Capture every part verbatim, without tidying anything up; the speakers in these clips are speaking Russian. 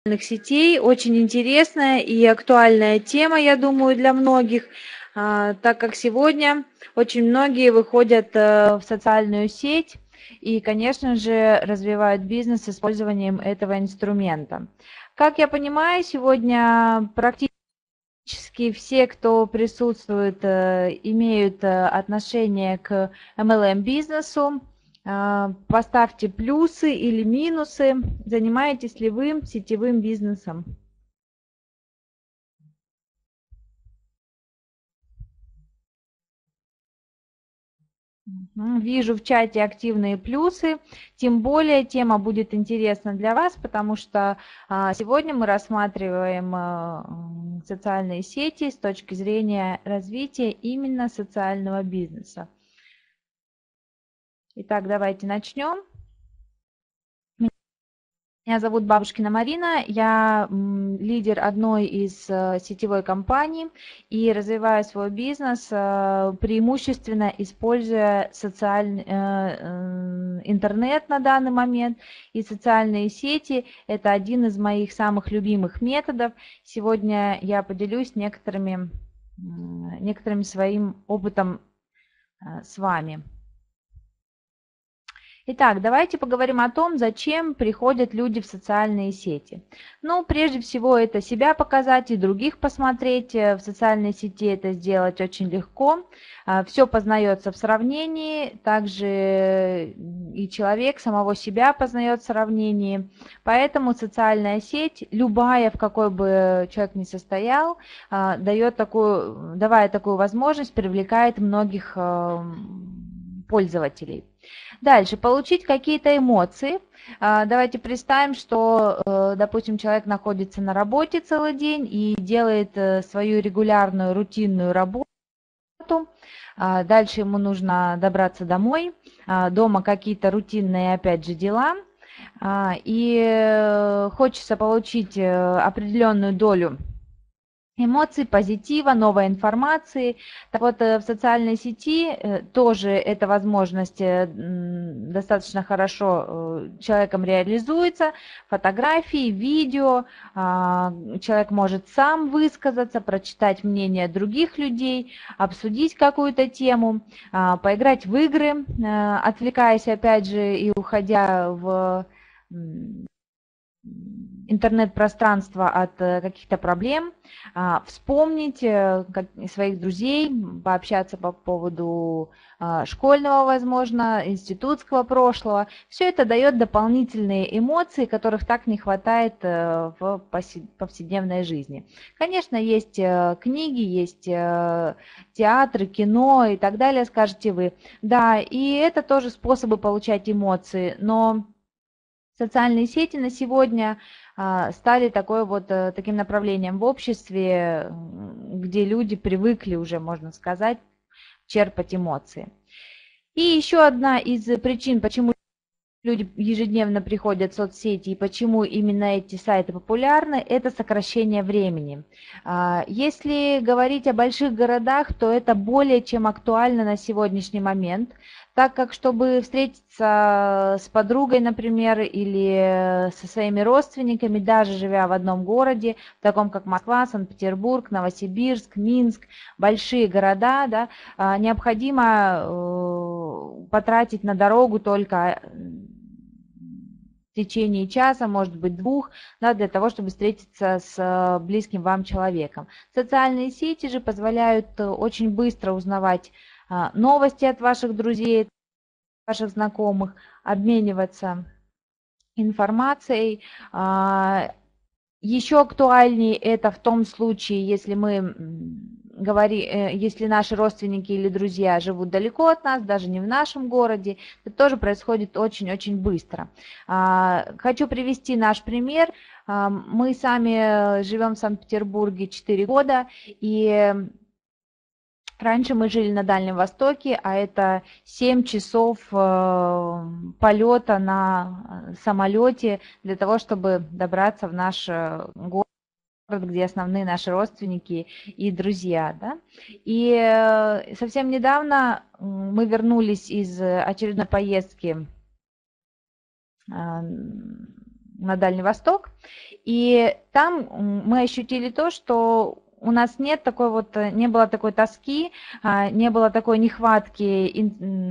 Сетей. Очень интересная и актуальная тема, я думаю, для многих, а, так как сегодня очень многие выходят э, в социальную сеть и, конечно же, развивают бизнес с использованием этого инструмента. Как я понимаю, сегодня практически все, кто присутствует, э, имеют э, отношение к эм эл эм-бизнесу. А, Поставьте плюсы или минусы. Занимаетесь ли вы сетевым бизнесом? Мгм. Вижу в чате активные плюсы. Тем более тема будет интересна для вас, потому что а, сегодня мы рассматриваем а, м, социальные сети с точки зрения развития именно социального бизнеса. Итак, давайте начнем. Меня зовут Бабушкина Марина, я м, лидер одной из э, сетевой компаний и развиваю свой бизнес э, преимущественно используя социальный э, э, интернет на данный момент и социальные сети. Это один из моих самых любимых методов. Сегодня я поделюсь некоторыми, м, некоторым своим опытом э, с вами. Итак, давайте поговорим о том, зачем приходят люди в социальные сети. Ну, прежде всего, это себя показать и других посмотреть. Э, В социальной сети это сделать очень легко. Все познается в сравнении, также и человек самого себя познает в сравнении. Поэтому социальная сеть, любая, в какой бы человек ни состоял, а, дает такую, давая такую возможность, привлекает многих э, пользователей. Дальше, получить какие-то эмоции. А, Давайте представим, что, э, допустим, человек находится на работе целый день и делает э, свою регулярную рутинную работу. А, Дальше ему нужно добраться домой. А, Дома какие-то рутинные, опять же, дела. А, И э, хочется получить э, определенную долю эмоций, позитива, новой информации. Так вот, э, в социальной сети э, тоже эта возможность э, м, достаточно хорошо э, человеком реализуется. Фотографии, видео, а, человек может сам высказаться, прочитать мнение других людей, обсудить какую-то тему, а, поиграть в игры, э, отвлекаясь опять же и уходя в м, интернет-пространство от э, каких-то проблем, а, вспомнить э, как- своих друзей, пообщаться по поводу а, школьного, возможно, институтского прошлого. Все это дает дополнительные эмоции, которых так не хватает э, в посе- повседневной жизни. Конечно, есть э, книги, есть э, театры, кино и так далее, скажете вы. Да, и это тоже способы получать эмоции, но социальные сети на сегодня а, стали такой вот, э, таким направлением в обществе, м, где люди привыкли уже, можно сказать, черпать эмоции. И еще одна из причин, почему люди ежедневно приходят в соцсети и почему именно эти сайты популярны, это сокращение времени. А, Если говорить о больших городах, то это более чем актуально на сегодняшний момент, так как чтобы встретиться с подругой, например, или со своими родственниками, даже живя в одном городе, таком как Москва, Санкт-Петербург, Новосибирск, Минск, большие города, да, а, необходимо э, потратить на дорогу только в течение часа, может быть двух, да, для того, чтобы встретиться с э, близким вам человеком. Социальные сети же позволяют э, очень быстро узнавать а, новости от ваших друзей, ваших знакомых, обмениваться информацией. А, Еще актуальнее это в том случае, если мы говорим, если наши родственники или друзья живут далеко от нас, даже не в нашем городе, это тоже происходит очень-очень быстро. А, Хочу привести наш пример. А, Мы сами живем в Санкт-Петербурге четыре года, и раньше мы жили на Дальнем Востоке, а это семь часов э, полета на э, самолете для того, чтобы добраться в наш э, город, где основные наши родственники и друзья. Да? И э, совсем недавно м, мы вернулись из очередной поездки э, на Дальний Восток. И там мы ощутили то, что у нас нет такой вот, не было такой тоски, не было такой нехватки, и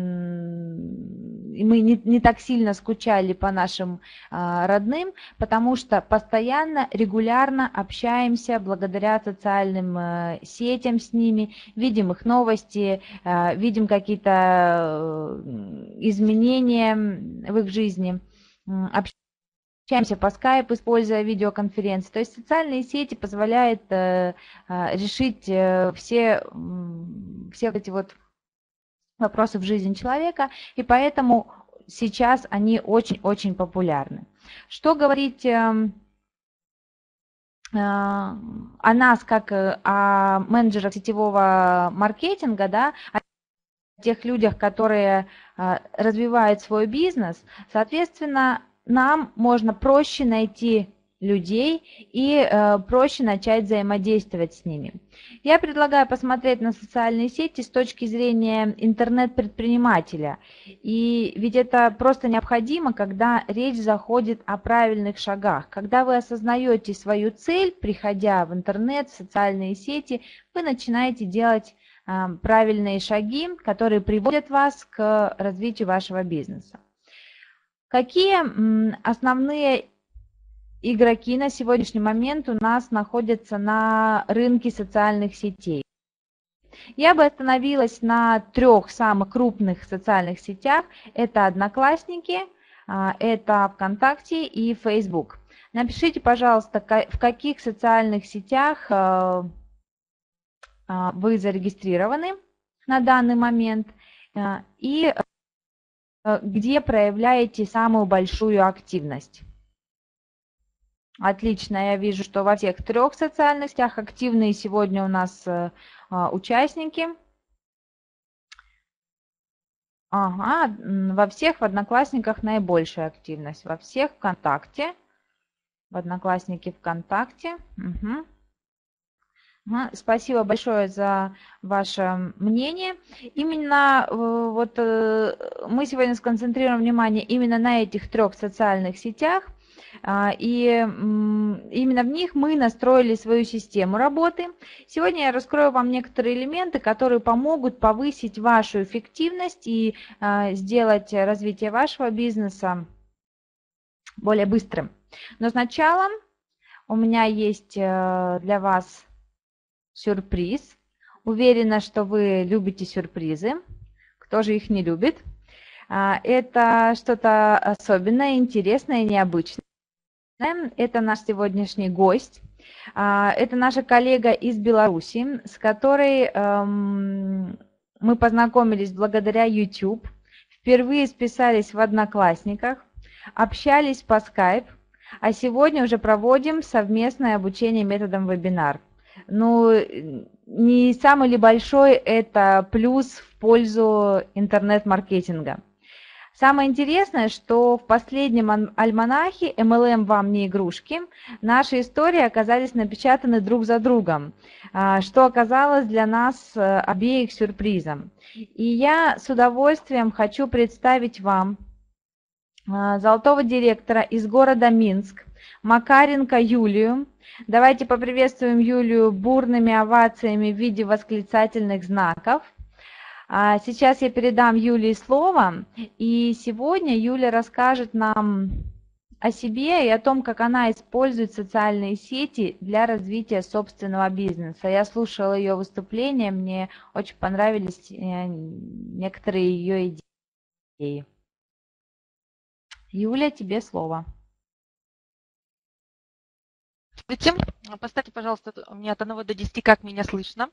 мы не, не так сильно скучали по нашим родным, потому что постоянно, регулярно общаемся благодаря социальным сетям с ними, видим их новости, видим какие-то изменения в их жизни, общаемся по скайпу, используя видеоконференции. То есть социальные сети позволяют э, э, решить э, все, все эти вот вопросы в жизни человека, и поэтому сейчас они очень-очень популярны. Что говорить э, э, о нас, как о менеджерах сетевого маркетинга, да, о тех людях, которые э, развивают свой бизнес, соответственно, нам можно проще найти людей и э, проще начать взаимодействовать с ними. Я предлагаю посмотреть на социальные сети с точки зрения интернет-предпринимателя. И ведь это просто необходимо, когда речь заходит о правильных шагах. Когда вы осознаете свою цель, приходя в интернет, в социальные сети, вы начинаете делать э, правильные шаги, которые приводят вас к развитию вашего бизнеса. Какие основные игроки на сегодняшний момент у нас находятся на рынке социальных сетей? Я бы остановилась на трех самых крупных социальных сетях. Это Одноклассники, это ВКонтакте и Facebook. Напишите, пожалуйста, в каких социальных сетях вы зарегистрированы на данный момент и где проявляете самую большую активность. Отлично, я вижу, что во всех трех социальных сетях активные сегодня у нас участники. Ага, во всех в Одноклассниках наибольшая активность. Во всех ВКонтакте. В Одноклассники ВКонтакте. Угу. Спасибо большое за ваше мнение. Именно вот мы сегодня сконцентрируем внимание именно на этих трех социальных сетях, и именно в них мы настроили свою систему работы. Сегодня я раскрою вам некоторые элементы, которые помогут повысить вашу эффективность и сделать развитие вашего бизнеса более быстрым. Но сначала у меня есть для вас сюрприз. Уверена, что вы любите сюрпризы. Кто же их не любит? Это что-то особенное, интересное, необычное. Это наш сегодняшний гость. Это наша коллега из Беларуси, с которой мы познакомились благодаря YouTube. Впервые списались в Одноклассниках, общались по Skype, а сегодня уже проводим совместное обучение методом вебинар. Ну, не самый ли большой это плюс в пользу интернет-маркетинга. Самое интересное, что в последнем альманахе эм эл эм вам не игрушки, наши истории оказались напечатаны друг за другом, что оказалось для нас обеих сюрпризом. И я с удовольствием хочу представить вам золотого директора из города Минск, Макаренко Юлию. Давайте поприветствуем Юлию бурными овациями в виде восклицательных знаков. Сейчас я передам Юлии слово, и сегодня Юля расскажет нам о себе и о том, как она использует социальные сети для развития собственного бизнеса. Я слушала ее выступление, мне очень понравились некоторые ее идеи. Юля, тебе слово. Здравствуйте. Поставьте, пожалуйста, мне от одного до десяти, как меня слышно.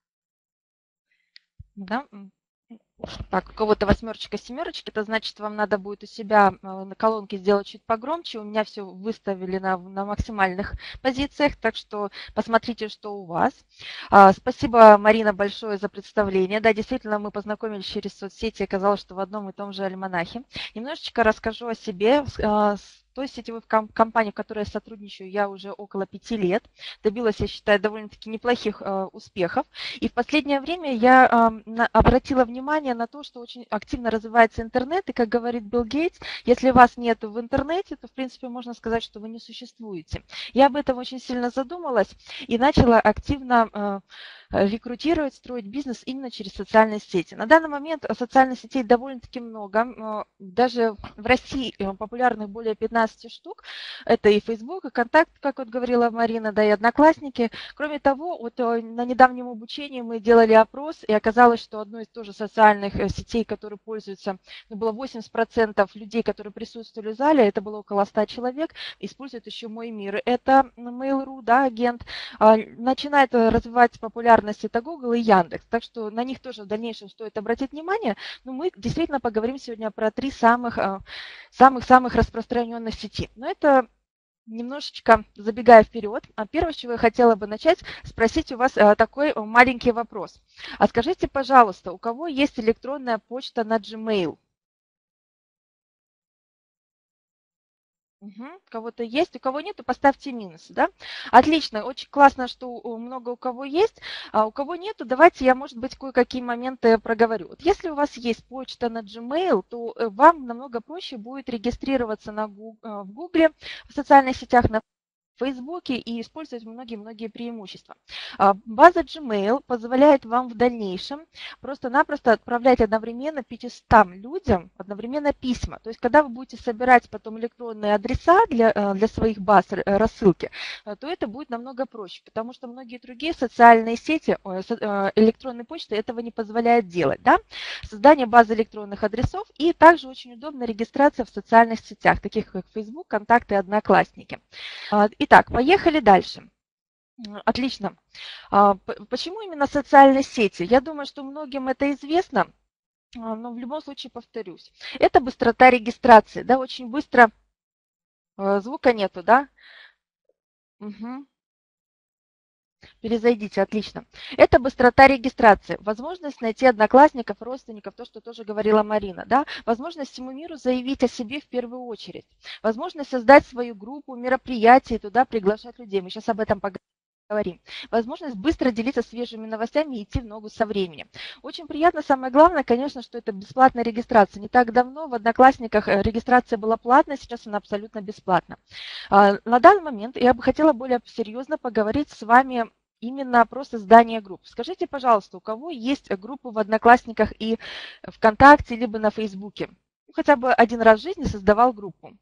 Да. Так, у кого-то восьмерочка, семерочка, это значит, вам надо будет у себя на колонке сделать чуть погромче. У меня все выставили на, на максимальных позициях, так что посмотрите, что у вас. А, спасибо, Марина, большое за представление. Да, действительно, мы познакомились через соцсети, оказалось, что в одном и том же альманахе. Немножечко расскажу о себе. той сетевой компании, в которой я сотрудничаю, я уже около пяти лет. Добилась, я считаю, довольно-таки неплохих э, успехов. И в последнее время я э, на, обратила внимание на то, что очень активно развивается интернет. И, как говорит Билл Гейтс, если вас нет в интернете, то, в принципе, можно сказать, что вы не существуете. Я об этом очень сильно задумалась и начала активно э, рекрутировать, строить бизнес именно через социальные сети. На данный момент социальных сетей довольно-таки много. Даже в России популярных более пятнадцати штук. Это и Facebook, и Контакт, как вот говорила Марина, да, и Одноклассники. Кроме того, вот на недавнем обучении мы делали опрос, и оказалось, что одной из тоже социальных сетей, которые пользуются, ну, было восемьдесят процентов людей, которые присутствовали в зале, это было около ста человек, используют еще Мой мир. Это Mail.ru, да, агент, начинает развивать популярность это Google и Яндекс, так что на них тоже в дальнейшем стоит обратить внимание. Но мы действительно поговорим сегодня про три самых самых-самых распространенных сети. Но это немножечко забегая вперед. А первое, с чего я хотела бы начать, спросить у вас такой маленький вопрос. А скажите, пожалуйста, у кого есть электронная почта на Gmail? Угу. У кого-то есть, у кого нет, то поставьте минус, да? Отлично, очень классно, что много у кого есть, а у кого нет, давайте я, может быть, кое-какие моменты проговорю. Вот если у вас есть почта на Gmail, то вам намного проще будет регистрироваться на Google, в Google, в социальных сетях, на в Фейсбуке и использовать многие-многие преимущества. База Gmail позволяет вам в дальнейшем просто-напросто отправлять одновременно пятистам людям одновременно письма. То есть, когда вы будете собирать потом электронные адреса для, для своих баз рассылки, то это будет намного проще, потому что многие другие социальные сети, электронной почты этого не позволяют делать. Да? Создание базы электронных адресов и также очень удобная регистрация в социальных сетях, таких как Facebook, Контакты и Одноклассники. Итак, поехали дальше. Отлично. Почему именно социальные сети? Я думаю, что многим это известно, но в любом случае повторюсь. Это быстрота регистрации, да, очень быстро. Звука нету, да? Угу. Перезайдите, отлично. Это быстрота регистрации, возможность найти одноклассников, родственников, то, что тоже говорила Марина, да, возможность всему миру заявить о себе в первую очередь, возможность создать свою группу, мероприятий, туда приглашать людей. Мы сейчас об этом поговорим. Возможность быстро делиться свежими новостями и идти в ногу со временем. Очень приятно, самое главное, конечно, что это бесплатная регистрация. Не так давно в Одноклассниках регистрация была платная, сейчас она абсолютно бесплатна. На данный момент я бы хотела более серьезно поговорить с вами именно про создание групп. Скажите, пожалуйста, у кого есть группы в Одноклассниках и ВКонтакте, либо на Фейсбуке? Хотя бы один раз в жизни создавал группу.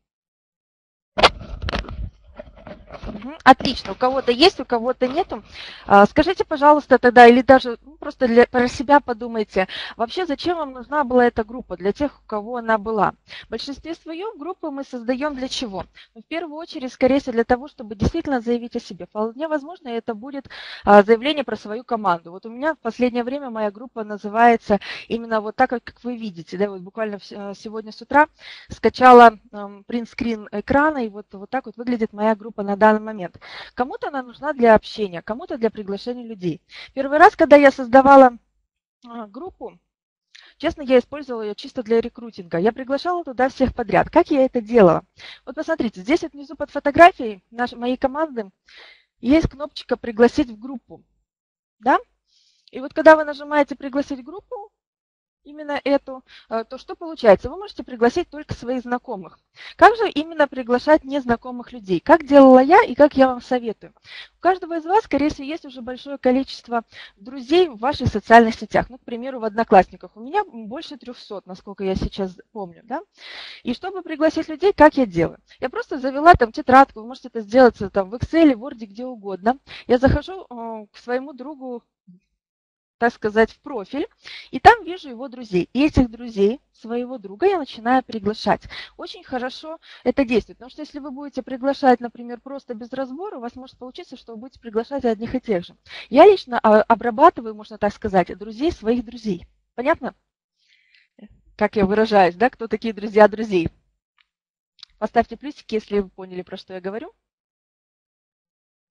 Угу, отлично. У кого-то есть, у кого-то нету. Скажите, пожалуйста, тогда, или даже ну, просто для, про себя подумайте, вообще зачем вам нужна была эта группа, для тех, у кого она была? В большинстве своем группы мы создаем для чего? В первую очередь, скорее всего, для того, чтобы действительно заявить о себе. Вполне возможно, это будет заявление про свою команду. Вот у меня в последнее время моя группа называется именно вот так, как вы видите. Да, вот буквально сегодня с утра скачала принтскрин экрана, и вот, вот так вот выглядит моя группа на данный момент. Кому-то она нужна для общения, кому-то для приглашения людей. Первый раз, когда я создавала группу, честно, я использовала ее чисто для рекрутинга. Я приглашала туда всех подряд. Как я это делала? Вот посмотрите, здесь вот внизу под фотографией нашей, моей команды есть кнопочка «Пригласить в группу». Да? И вот когда вы нажимаете «Пригласить в группу», именно эту, то что получается? Вы можете пригласить только своих знакомых. Как же именно приглашать незнакомых людей? Как делала я и как я вам советую? У каждого из вас, скорее всего, есть уже большое количество друзей в ваших социальных сетях. Ну, к примеру, в Одноклассниках. У меня больше трехсот, насколько я сейчас помню. Да? И чтобы пригласить людей, как я делаю? Я просто завела там тетрадку, вы можете это сделать там, в Excel, в Word, где угодно. Я захожу э, к своему другу, так сказать, в профиль, и там вижу его друзей. И этих друзей, своего друга, я начинаю приглашать. Очень хорошо это действует, потому что если вы будете приглашать, например, просто без разбора, у вас может получиться, что вы будете приглашать одних и тех же. Я лично обрабатываю, можно так сказать, друзей своих друзей. Понятно? Как я выражаюсь, да? Кто такие друзья друзей? Поставьте плюсики, если вы поняли, про что я говорю.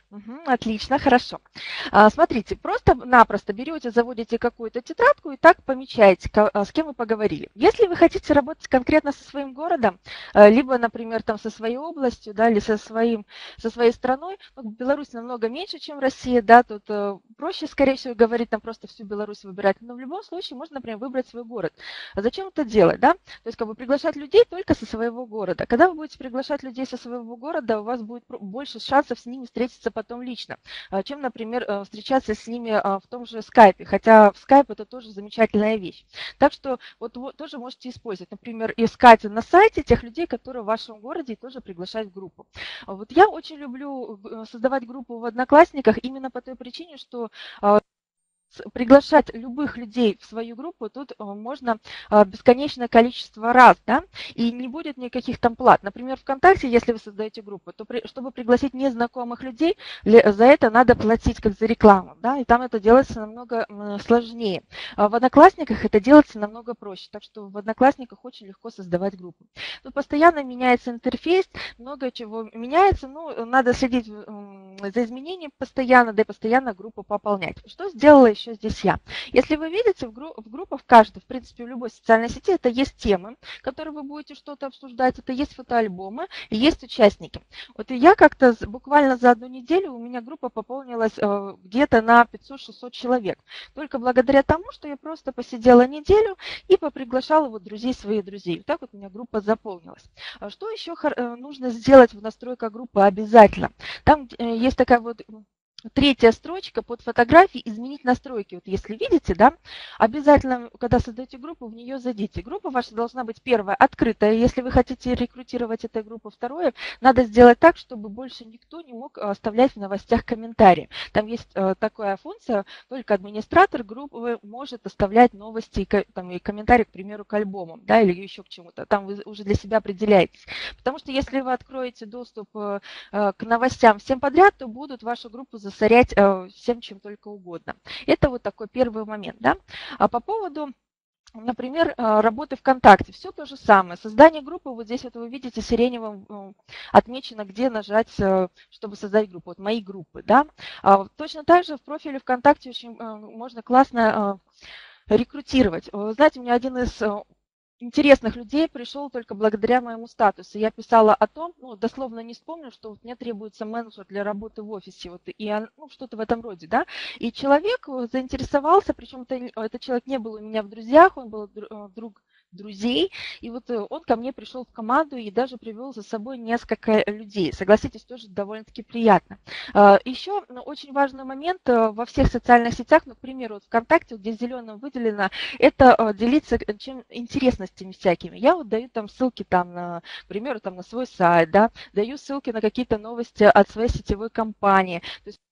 Мгм, отлично, хорошо. А, Смотрите, просто-напросто берете, заводите какую-то тетрадку и так помечаете, ка- а, с кем вы поговорили. Если вы хотите работать конкретно со своим городом, э, либо, например, там со своей областью, да, или со своим, со своей страной, ну, Беларусь намного меньше, чем Россия, да, тут э, проще, скорее всего, говорить, там просто всю Беларусь выбирать, но в любом случае можно, например, выбрать свой город. А зачем это делать, да? То есть как бы приглашать людей только со своего города. Когда вы будете приглашать людей со своего города, у вас будет про- больше шансов с ними встретиться потом лично, а, чем, например, э, встречаться с ними а, в том же скайпе. Хотя в скайп это тоже замечательная вещь. Так что вот вы тоже можете использовать, например, искать на сайте тех людей, которые в вашем городе, и тоже приглашать в группу. А Вот я очень люблю э, создавать группу в Одноклассниках именно по той причине, что а, с- приглашать любых людей в свою группу тут э, можно э, бесконечное количество раз, да, и не будет никаких там плат. Например, ВКонтакте, если вы создаете группу, то при- чтобы пригласить незнакомых людей, ле- за это надо платить как за рекламу, да, и там это делается намного м, сложнее. А в Одноклассниках это делается намного проще, так что в Одноклассниках очень легко создавать группу. Тут постоянно меняется интерфейс, много чего меняется, ну, надо следить м, за изменениями постоянно, да и постоянно группу пополнять. Что сделала еще здесь я? Если вы видите, в, гру- в группах каждой, в принципе, в любой социальной сети, это есть темы, которые вы будете что-то обсуждать, это есть фотоальбомы и есть участники. Вот и я как-то з- буквально за одну неделю у меня группа пополнилась э, где-то на пятьсот-шестьсот человек. Только благодаря тому, что я просто посидела неделю и поприглашала вот друзей своих друзей. Вот так вот у меня группа заполнилась. А Что еще хор- э, нужно сделать в настройках группы обязательно? Там э, есть такая вот м, третья строчка под фотографии «Изменить настройки». Вот если видите, да, обязательно, когда создаете группу, в нее зайдите. Группа ваша должна быть, первая, открытая. Если вы хотите рекрутировать эту группу, второе, надо сделать так, чтобы больше никто не мог э, оставлять в новостях комментарии. Там есть э, такая функция, только администратор группы может оставлять новости и, ко- там, и комментарии, к примеру, к альбомам, да, или еще к чему-то. Там вы уже для себя определяетесь. Потому что если вы откроете доступ э, э, к новостям всем подряд, то будут вашу группу засорять э, всем, чем только угодно. Это вот такой первый момент, да. А по поводу, например, э, работы ВКонтакте, все то же самое. Создание группы, вот здесь вот вы видите сиреневым э, отмечено, где нажать, э, чтобы создать группу. Вот мои группы, да. А Точно так же в профиле ВКонтакте очень э, можно классно э, рекрутировать. Вы знаете, у меня один из э, интересных людей пришел только благодаря моему статусу. Я писала о том, ну, дословно не вспомню, что вот мне требуется менеджер для работы в офисе, вот, и он- ну, что-то в этом роде, да. И человек э, заинтересовался, причем это, не- этот человек не был у меня в друзьях, он был дру- э, друг друзей, и вот э, он ко мне пришел в команду и даже привел за собой несколько людей. Согласитесь, тоже довольно-таки приятно. А, Еще ну, очень важный момент э, во всех социальных сетях, ну, к примеру, вот ВКонтакте, вот здесь зеленым выделено, это э, делиться э, чем интересностями всякими. Я вот даю там ссылки там на, к примеру, там на свой сайт, да, даю ссылки на какие-то новости от своей сетевой компании. То есть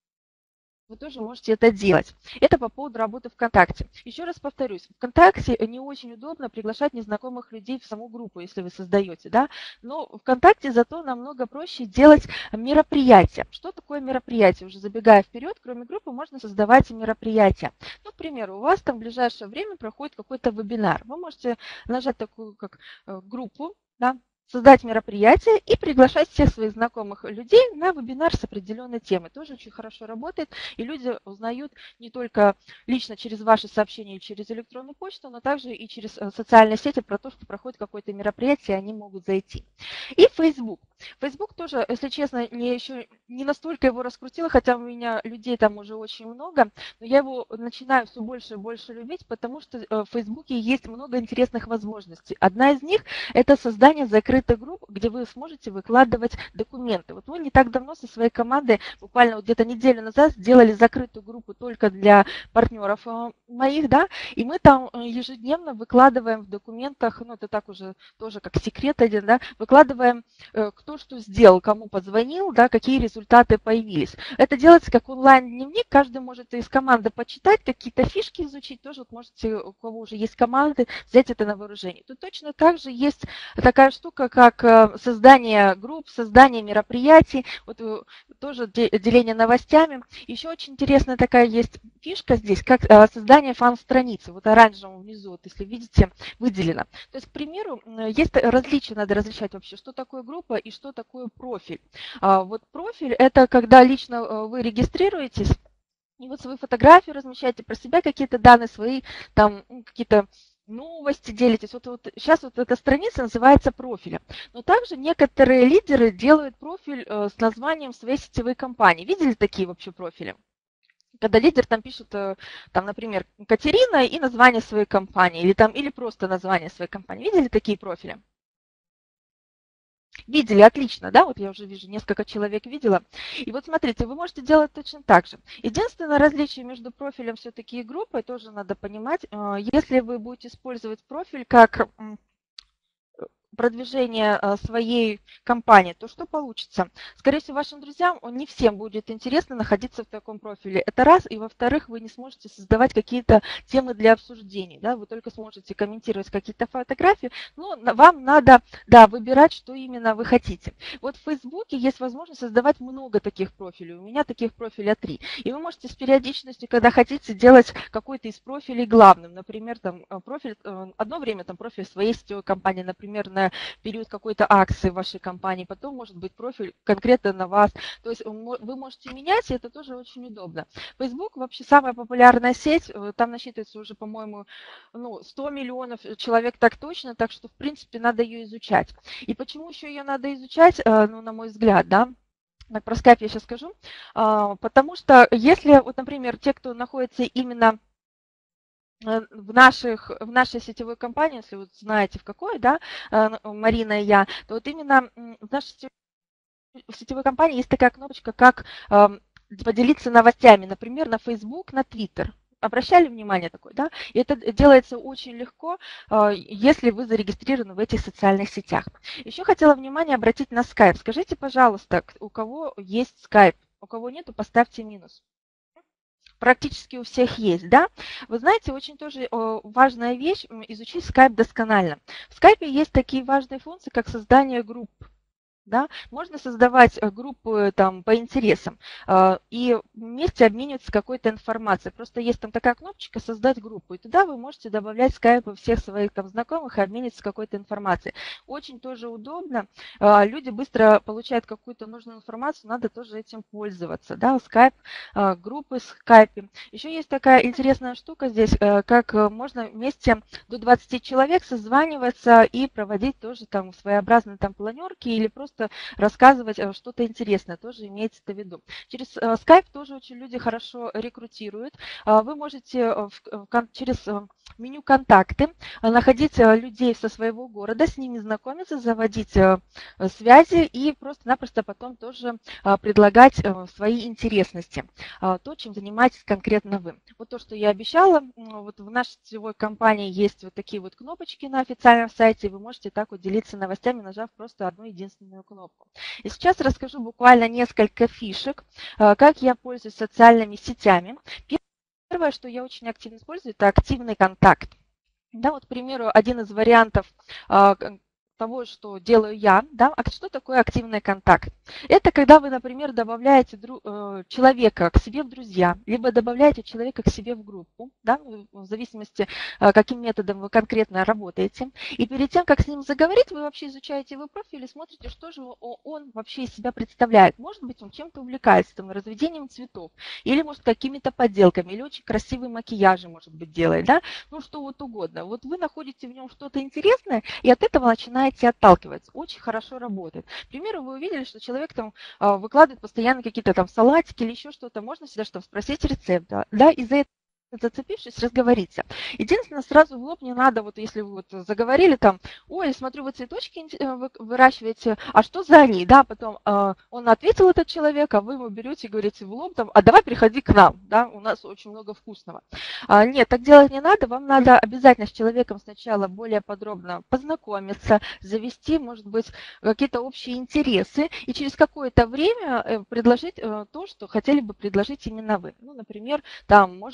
вы тоже можете это делать. Это по поводу работы ВКонтакте. Еще раз повторюсь, ВКонтакте не очень удобно приглашать незнакомых людей в саму группу, если вы создаете, да, но ВКонтакте зато намного проще делать мероприятия. Что такое мероприятие? Уже забегая вперед, кроме группы можно создавать и мероприятия. Ну, к примеру, у вас там в ближайшее время проходит какой-то вебинар. Вы можете нажать такую как э, группу, да, создать мероприятие и приглашать всех своих знакомых людей на вебинар с определенной темой. Тоже очень хорошо работает, и люди узнают не только лично через ваши сообщения или через электронную почту, но также и через э, социальные сети про то, что проходит какое-то мероприятие, они могут зайти. И Facebook. Facebook тоже, если честно, не еще не настолько его раскрутила, хотя у меня людей там уже очень много, но я его начинаю все больше и больше любить, потому что э, в Фейсбуке есть много интересных возможностей. Одна из них – это создание закрытых групп, где вы сможете выкладывать документы. Вот мы не так давно со своей командой, буквально вот где-то неделю назад, сделали закрытую группу только для партнеров э, моих, да, и мы там э, ежедневно выкладываем в документах, ну это так уже тоже как секрет один, да, выкладываем, э, кто что сделал, кому позвонил, да, какие результаты появились. Это делается как онлайн-дневник, каждый может из команды почитать, какие-то фишки изучить, тоже вот можете, у кого уже есть команды, взять это на вооружение. Тут точно так же есть такая штука, группа как создание групп, создание мероприятий, вот тоже деление новостями. Еще очень интересная такая есть фишка здесь, как создание фан-страницы. Вот оранжевым внизу, вот если видите, выделено. То есть, к примеру, есть различия, надо различать вообще, что такое группа и что такое профиль. Вот профиль – это когда лично вы регистрируетесь, и вот свои фотографии размещаете, про себя какие-то данные, свои там какие-то новости делитесь. Вот, вот сейчас вот эта страница называется профилем. Но также некоторые лидеры делают профиль э, с названием своей сетевой компании. Видели такие вообще профили? Когда лидер там пишет, э, там, например, Катерина и название своей компании, или, там, или просто название своей компании. Видели такие профили? Видели, отлично, да, вот я уже вижу, несколько человек видела. И вот смотрите, вы можете делать точно так же. Единственное различие между профилем все-таки и группой, тоже надо понимать, если вы будете использовать профиль как продвижение своей компании, то что получится? Скорее всего, вашим друзьям не всем будет интересно находиться в таком профиле. Это раз. И во-вторых, вы не сможете создавать какие-то темы для обсуждений. Да? Вы только сможете комментировать какие-то фотографии, но вам надо, да, выбирать, что именно вы хотите. Вот в Фейсбуке есть возможность создавать много таких профилей. У меня таких профилей три. И вы можете с периодичностью, когда хотите, делать какой-то из профилей главным. Например, там профиль, одно время там профиль своей сетевой компании, например, на период какой-то акции в вашей компании, потом может быть профиль конкретно на вас. То есть вы можете менять, и это тоже очень удобно. Facebook вообще самая популярная сеть, там насчитывается уже, по-моему, ну, сто миллионов человек так точно, так что, в принципе, надо ее изучать. И почему еще ее надо изучать, ну, на мой взгляд, да, про Skype я сейчас скажу, потому что если, вот, например, те, кто находится именно в, наших, в нашей сетевой компании, если вы знаете в какой, да, Марина и я, то вот именно в нашей сетевой, в сетевой компании есть такая кнопочка, как э, поделиться новостями, например, на Facebook, на Twitter. Обращали внимание такое, да? И это делается очень легко, э, если вы зарегистрированы в этих социальных сетях. Еще хотела внимание обратить на Skype. Скажите, пожалуйста, у кого есть Skype? У кого нету, поставьте минус. Практически у всех есть, да? Вы знаете, очень тоже важная вещь – изучить Skype досконально. В Skype есть такие важные функции, как создание групп. Да? Можно создавать группы там, по интересам и вместе обмениваться какой-то информацией. Просто есть там такая кнопочка «Создать группу», и туда вы можете добавлять скайпы всех своих там, знакомых и обмениваться какой-то информацией. Очень тоже удобно. Люди быстро получают какую-то нужную информацию, надо тоже этим пользоваться. Да? Скайп, группы в скайпе. Еще есть такая интересная штука здесь, как можно вместе до двадцати человек созваниваться и проводить тоже там своеобразные там планерки или просто рассказывать что-то интересное, тоже имейте это в виду. Через Skype тоже очень люди хорошо рекрутируют. Вы можете через меню «Контакты» находить людей со своего города, с ними знакомиться, заводить связи и просто-напросто потом тоже предлагать свои интересности, то, чем занимаетесь конкретно вы. Вот то, что я обещала, вот в нашей сетевой компании есть вот такие вот кнопочки на официальном сайте, и вы можете так вот делиться новостями, нажав просто одну единственную кнопку. И сейчас расскажу буквально несколько фишек, как я пользуюсь социальными сетями. Первое, что я очень активно использую, это активный контакт. Да, вот, к примеру, один из вариантов того, что делаю я, да, а что такое активный контакт? Это когда вы, например, добавляете дру, э, человека к себе в друзья, либо добавляете человека к себе в группу, да, в зависимости, э, каким методом вы конкретно работаете. И перед тем, как с ним заговорить, вы вообще изучаете его профиль и смотрите, что же он вообще из себя представляет. Может быть, он чем-то увлекается, там, разведением цветов, или, может, какими-то подделками, или очень красивый макияж, может быть, делает, да, ну, что вот угодно. Вот вы находите в нем что-то интересное, и от этого начинаете отталкиваться. Очень хорошо работает. К примеру, вы увидели, что человек там выкладывает постоянно какие-то там салатики или еще что-то. Можно всегда что спросить рецепт, да, да, и за это зацепившись, разговориться. Единственное, сразу в лоб не надо, вот если вы вот заговорили там, ой, смотрю, вы цветочки выращиваете, а что за они, да, потом э, он ответил, этот человек, а вы ему берете и говорите в лоб, там, а давай приходи к нам, да, у нас очень много вкусного. А, нет, так делать не надо, вам надо обязательно с человеком сначала более подробно познакомиться, завести, может быть, какие-то общие интересы, и через какое-то время предложить э, то, что хотели бы предложить именно вы. Ну, например, там, может быть,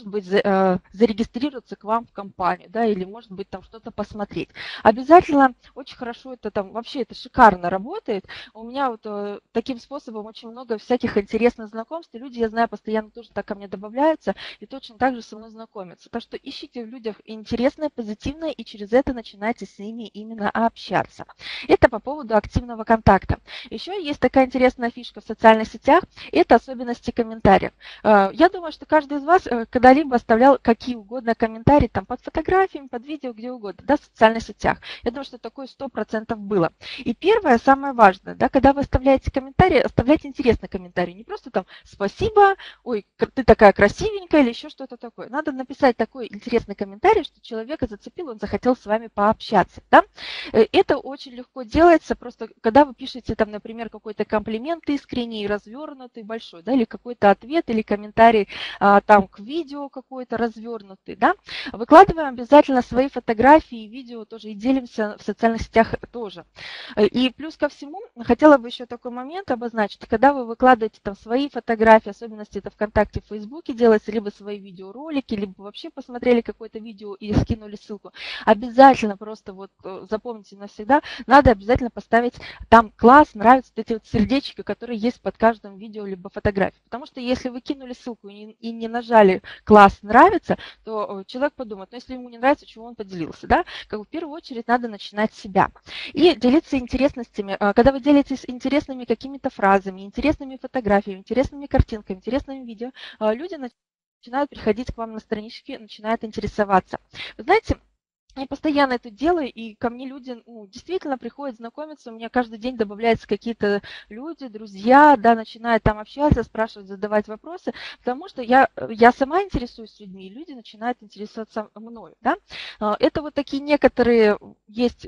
э, зарегистрироваться к вам в компанию, да, или, может быть, там что-то посмотреть. Обязательно очень хорошо это там, вообще это шикарно работает. У меня вот э, таким способом очень много всяких интересных знакомств, и люди, я знаю, постоянно тоже так ко мне добавляются, и точно так же со мной знакомятся. Так что ищите в людях интересное, позитивное, и через это начинайте с ними именно общаться. Это по поводу активного контакта. Еще есть такая интересная фишка в социальных сетях, это особенности комментариев. Э, Я думаю, что каждый из вас э, когда-либо оставлял какие угодно комментарии там, под фотографиями, под видео, где угодно, да, в социальных сетях. Я думаю, что такое сто процентов было. И первое, самое важное, да, когда вы оставляете комментарии, оставляйте интересный комментарий. Не просто там «спасибо», «ой, ты такая красивенькая» или еще что-то такое. Надо написать такой интересный комментарий, что человека зацепил, он захотел с вами пообщаться. Да? Это очень легко делается, просто когда вы пишете, там, например, какой-то комплимент искренний, развернутый, большой, да, или какой-то ответ, или комментарий а, там к видео какой-то развернутый, да, выкладываем обязательно свои фотографии, видео тоже и делимся в социальных сетях тоже. И плюс ко всему, хотела бы еще такой момент обозначить, когда вы выкладываете там свои фотографии, особенности это ВКонтакте, в Фейсбуке делается, либо свои видеоролики, либо вообще посмотрели какое-то видео и скинули ссылку, обязательно просто вот запомните навсегда, надо обязательно поставить там класс, нравятся вот эти вот сердечки, которые есть под каждым видео либо фотографией. Потому что если вы кинули ссылку и не, и не нажали класс, нравится, то человек подумает, ну если ему не нравится, чего он поделился, да? Как бы в первую очередь надо начинать с себя. И делиться интересностями. Когда вы делитесь интересными какими-то фразами, интересными фотографиями, интересными картинками, интересными видео, люди начинают приходить к вам на странички, начинают интересоваться. Вы знаете, я постоянно это делаю, и ко мне люди ну, действительно приходят знакомиться, у меня каждый день добавляются какие-то люди, друзья, да, начинают там общаться, спрашивать, задавать вопросы, потому что я, я сама интересуюсь людьми, и люди начинают интересоваться мною, да. Это вот такие некоторые есть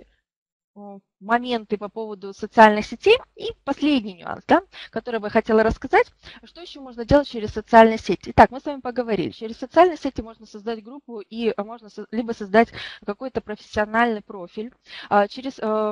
моменты по поводу социальных сетей. И последний нюанс, да, который я хотела рассказать, что еще можно делать через социальные сети. Итак, мы с вами поговорили. Через социальные сети можно создать группу и можно либо создать какой-то профессиональный профиль. Через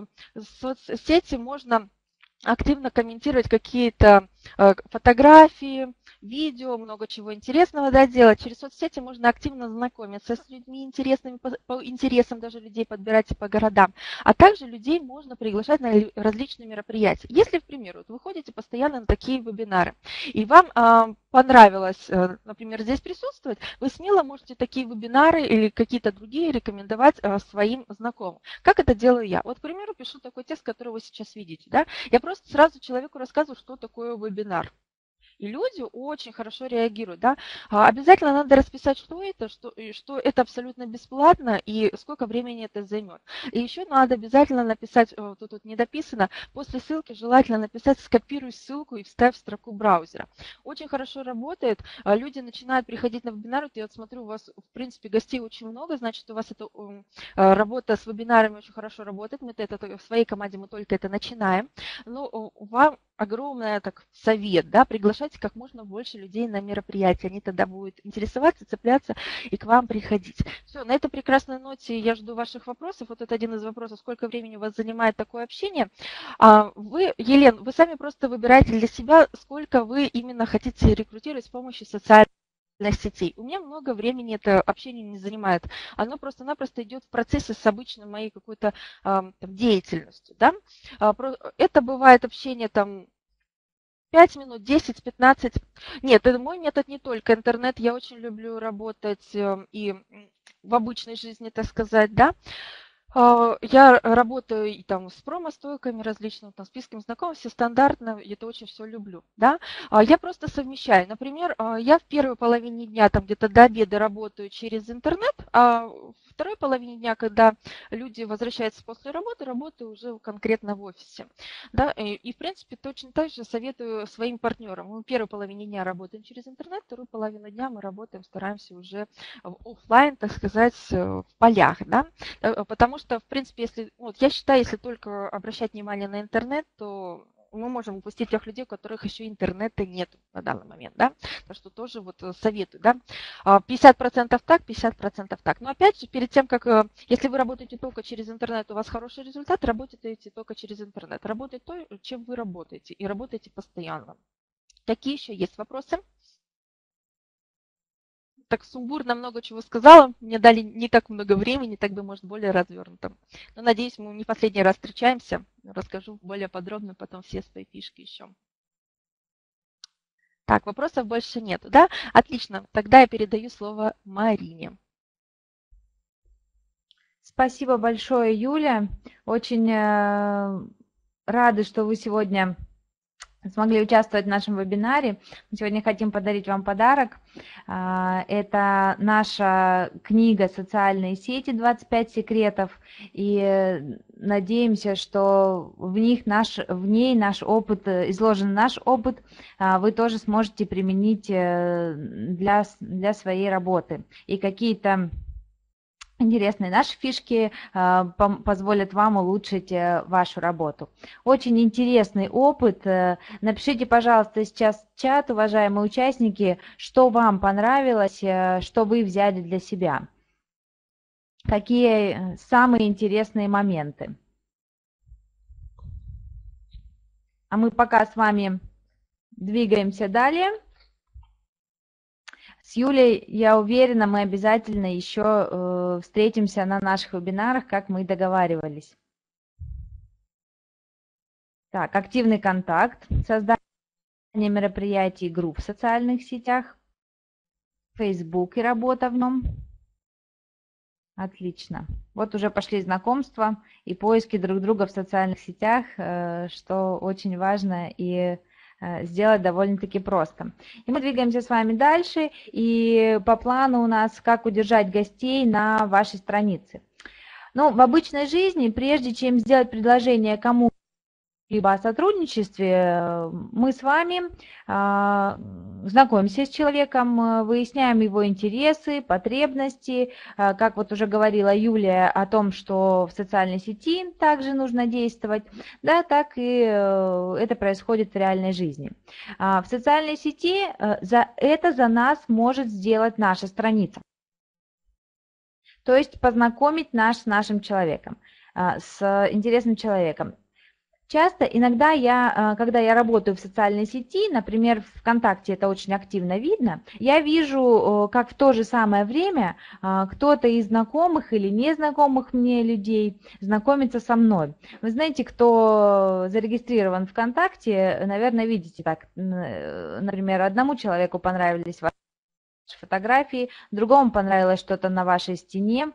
соцсети можно активно комментировать какие-то фотографии, видео, много чего интересного да, делать. Через соцсети можно активно знакомиться с людьми интересными, по, по интересам даже людей подбирать по городам. А также людей можно приглашать на различные мероприятия. Если, к примеру, вот вы ходите постоянно на такие вебинары, и вам э, понравилось, э, например, здесь присутствовать, вы смело можете такие вебинары или какие-то другие рекомендовать э, своим знакомым. Как это делаю я? Вот, к примеру, пишу такой текст, который вы сейчас видите. Да? Я просто сразу человеку рассказываю, что такое вебинар. И люди очень хорошо реагируют. Да? Обязательно надо расписать, что это, что, что это абсолютно бесплатно и сколько времени это займет. И еще надо обязательно написать, тут, тут не дописано, после ссылки желательно написать «скопируй ссылку и вставь в строку браузера». Очень хорошо работает. Люди начинают приходить на вебинары. Я вот смотрю, у вас, в принципе, гостей очень много, значит, у вас эта работа с вебинарами очень хорошо работает. Мы это в своей команде мы только это начинаем. Но вам огромный так, совет, да, приглашайте как можно больше людей на мероприятия, они тогда будут интересоваться, цепляться и к вам приходить. Все, на этой прекрасной ноте я жду ваших вопросов. Вот это один из вопросов, сколько времени у вас занимает такое общение. А вы, Елена, вы сами просто выбираете для себя, сколько вы именно хотите рекрутировать с помощью социальных сетей. У меня много времени это общение не занимает. Оно просто-напросто идет в процессе с обычной моей какой-то э, деятельностью. Да? Это бывает общение там пять минут, десять, пятнадцать. Нет, это мой метод не только интернет. Я очень люблю работать э, и в обычной жизни, так сказать, да. Я работаю и там с промо-стойками различными, там, списком знакомых, все стандартно, это очень все люблю, да. Я просто совмещаю. Например, я в первой половине дня, там где-то до обеда работаю через интернет, а в второй половине дня, когда люди возвращаются после работы, работаю уже конкретно в офисе, да. И, и в принципе, точно так же советую своим партнерам. Мы в первой половине дня работаем через интернет, вторую половину дня мы работаем, стараемся уже в офлайн, так сказать, в полях, да, потому что что, в принципе, если, вот я считаю, если только обращать внимание на интернет, то мы можем упустить тех людей, у которых еще интернета нет на данный момент, да, так что тоже вот советую, да, пятьдесят процентов так, пятьдесят процентов так. Но опять же, перед тем, как, если вы работаете только через интернет, у вас хороший результат, работаете только через интернет. Работайте то, чем вы работаете, и работаете постоянно. Какие еще есть вопросы? так сумбурно много чего сказала. Мне дали не так много времени, так бы, может, более развернуто. Но, надеюсь, мы не последний раз встречаемся. Расскажу более подробно потом все свои фишки еще. Так, вопросов больше нету, да? Отлично. Тогда я передаю слово Марине. Спасибо большое, Юля. Очень э, рады, что вы сегодня смогли участвовать в нашем вебинаре. Мы сегодня хотим подарить вам подарок. Это наша книга «Социальные сети. двадцать пять секретов». И надеемся, что в, них наш, в ней наш опыт, изложен наш опыт, вы тоже сможете применить для, для своей работы. И какие-то интересные наши фишки э, позволят вам улучшить э, вашу работу. Очень интересный опыт. Напишите, пожалуйста, сейчас в чат, уважаемые участники, что вам понравилось, э, что вы взяли для себя. Какие самые интересные моменты. А мы пока с вами двигаемся далее. С Юлей, я уверена, мы обязательно еще э, встретимся на наших вебинарах, как мы и договаривались. Так, активный контакт, создание мероприятий и групп в социальных сетях, Facebook и работа в нем. Отлично. Вот уже пошли знакомства и поиски друг друга в социальных сетях, э, что очень важно и сделать довольно-таки просто. И мы двигаемся с вами дальше, и по плану у нас как удержать гостей на вашей странице. Ну, в обычной жизни, прежде чем сделать предложение кому либо о сотрудничестве, мы с вами э, знакомимся с человеком, выясняем его интересы, потребности, э, как вот уже говорила Юлия о том, что в социальной сети также нужно действовать, да, так и э, это происходит в реальной жизни. А в социальной сети э, за, это за нас может сделать наша страница. То есть познакомить нас с нашим человеком, э, с интересным человеком. Часто, иногда я, когда я работаю в социальной сети, например, ВКонтакте это очень активно видно, я вижу, как в то же самое время кто-то из знакомых или незнакомых мне людей знакомится со мной. Вы знаете, кто зарегистрирован ВКонтакте, наверное, видите так, например, одному человеку понравились ваши фотографии, другому понравилось что-то на вашей стене,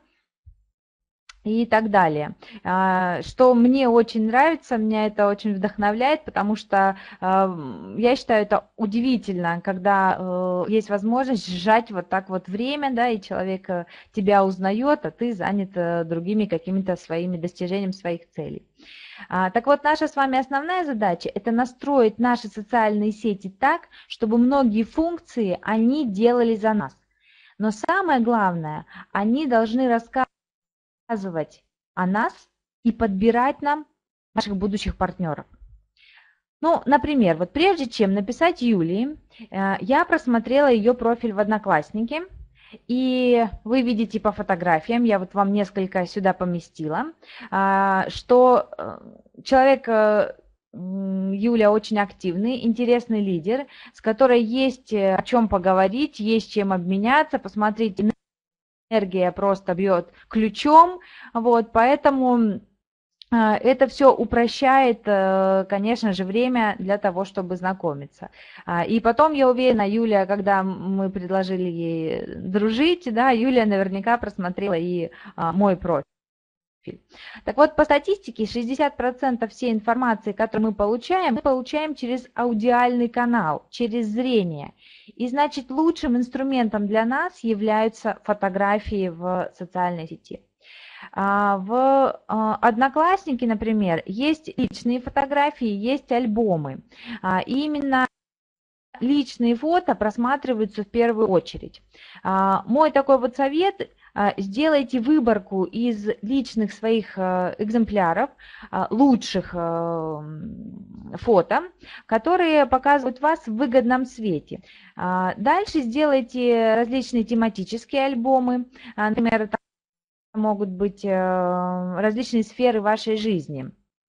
и так далее. Что мне очень нравится, меня это очень вдохновляет, потому что я считаю это удивительно, когда есть возможность сжать вот так вот время, да, и человек тебя узнает, а ты занят другими какими-то своими достижениями своих целей. Так вот, наша с вами основная задача – это настроить наши социальные сети так, чтобы многие функции они делали за нас. Но самое главное, они должны рассказывать, рассказывать о нас и подбирать нам наших будущих партнеров. Ну, например, вот прежде чем написать Юлии, я просмотрела ее профиль в Одноклассники, и вы видите по фотографиям, я вот вам несколько сюда поместила, что человек, Юля, очень активный, интересный лидер, с которой есть о чем поговорить, есть чем обменяться, посмотрите, энергия просто бьет ключом, вот, поэтому это все упрощает, конечно же, время для того, чтобы знакомиться. И потом, я уверена, Юлия, когда мы предложили ей дружить, да, Юлия наверняка просмотрела и мой профиль. Так вот, по статистике, шестьдесят процентов всей информации, которую мы получаем, мы получаем через аудиальный канал, через зрение. И значит, лучшим инструментом для нас являются фотографии в социальной сети. В Одноклассники, например, есть личные фотографии, есть альбомы. И именно личные фото просматриваются в первую очередь. Мой такой вот совет: сделайте выборку из личных своих экземпляров, лучших фото, которые показывают вас в выгодном свете. Дальше сделайте различные тематические альбомы, например, это могут быть различные сферы вашей жизни.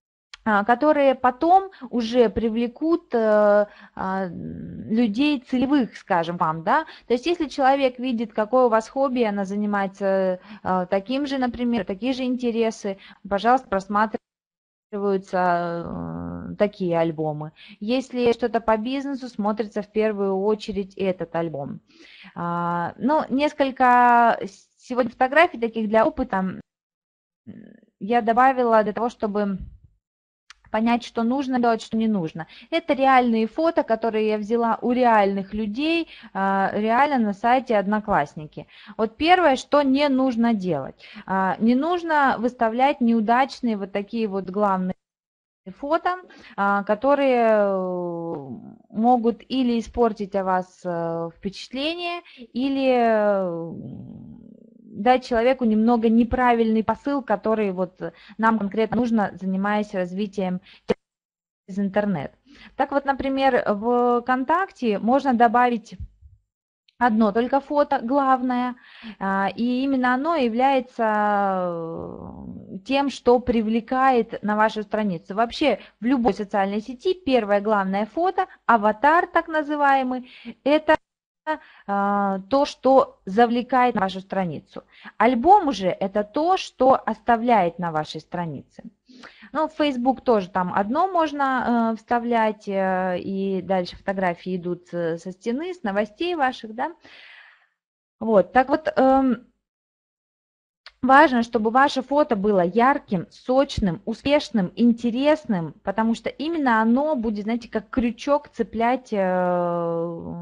которые потом уже привлекут э, э, людей целевых, скажем вам, да. То есть если человек видит, какое у вас хобби, она занимается э, таким же, например, такие же интересы, пожалуйста, просматриваются э, такие альбомы. Если что-то по бизнесу, смотрится в первую очередь этот альбом. А, ну, несколько сегодня фотографий таких для опыта я добавила для того, чтобы понять, что нужно делать, что не нужно. Это реальные фото, которые я взяла у реальных людей, реально на сайте Одноклассники. Вот первое, что не нужно делать. Не нужно выставлять неудачные вот такие вот главные фото, которые могут или испортить о вас впечатление, или дать человеку немного неправильный посыл, который вот нам конкретно нужно, занимаясь развитием через интернет. Так вот, например, в ВКонтакте можно добавить одно только фото, главное, и именно оно является тем, что привлекает на вашу страницу. Вообще в любой социальной сети первое главное фото, аватар так называемый, это то, что завлекает на вашу страницу. Альбом уже это то, что оставляет на вашей странице. Ну, в Facebook тоже там одно можно э, вставлять, э, и дальше фотографии идут со стены, с новостей ваших, да. Вот, так вот, э, важно, чтобы ваше фото было ярким, сочным, успешным, интересным, потому что именно оно будет, знаете, как крючок цеплять э,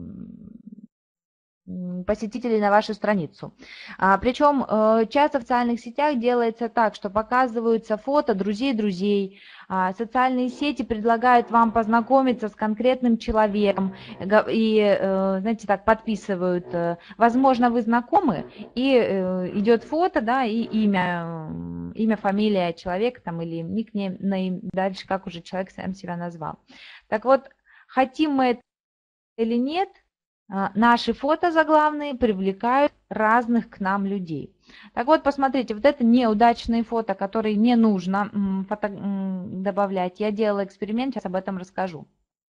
посетителей на вашу страницу. А, причем э, часто в социальных сетях делается так, что показываются фото друзей-друзей, а, социальные сети предлагают вам познакомиться с конкретным человеком и, э, знаете, так подписывают, э, возможно, вы знакомы, и э, идет фото, да, и имя, имя, фамилия человека там или никнейм, дальше как уже человек сам себя назвал. Так вот, хотим мы это или нет, наши фото заглавные привлекают разных к нам людей. Так вот, посмотрите, вот это неудачные фото, которые не нужно фото добавлять. Я делала эксперимент, сейчас об этом расскажу.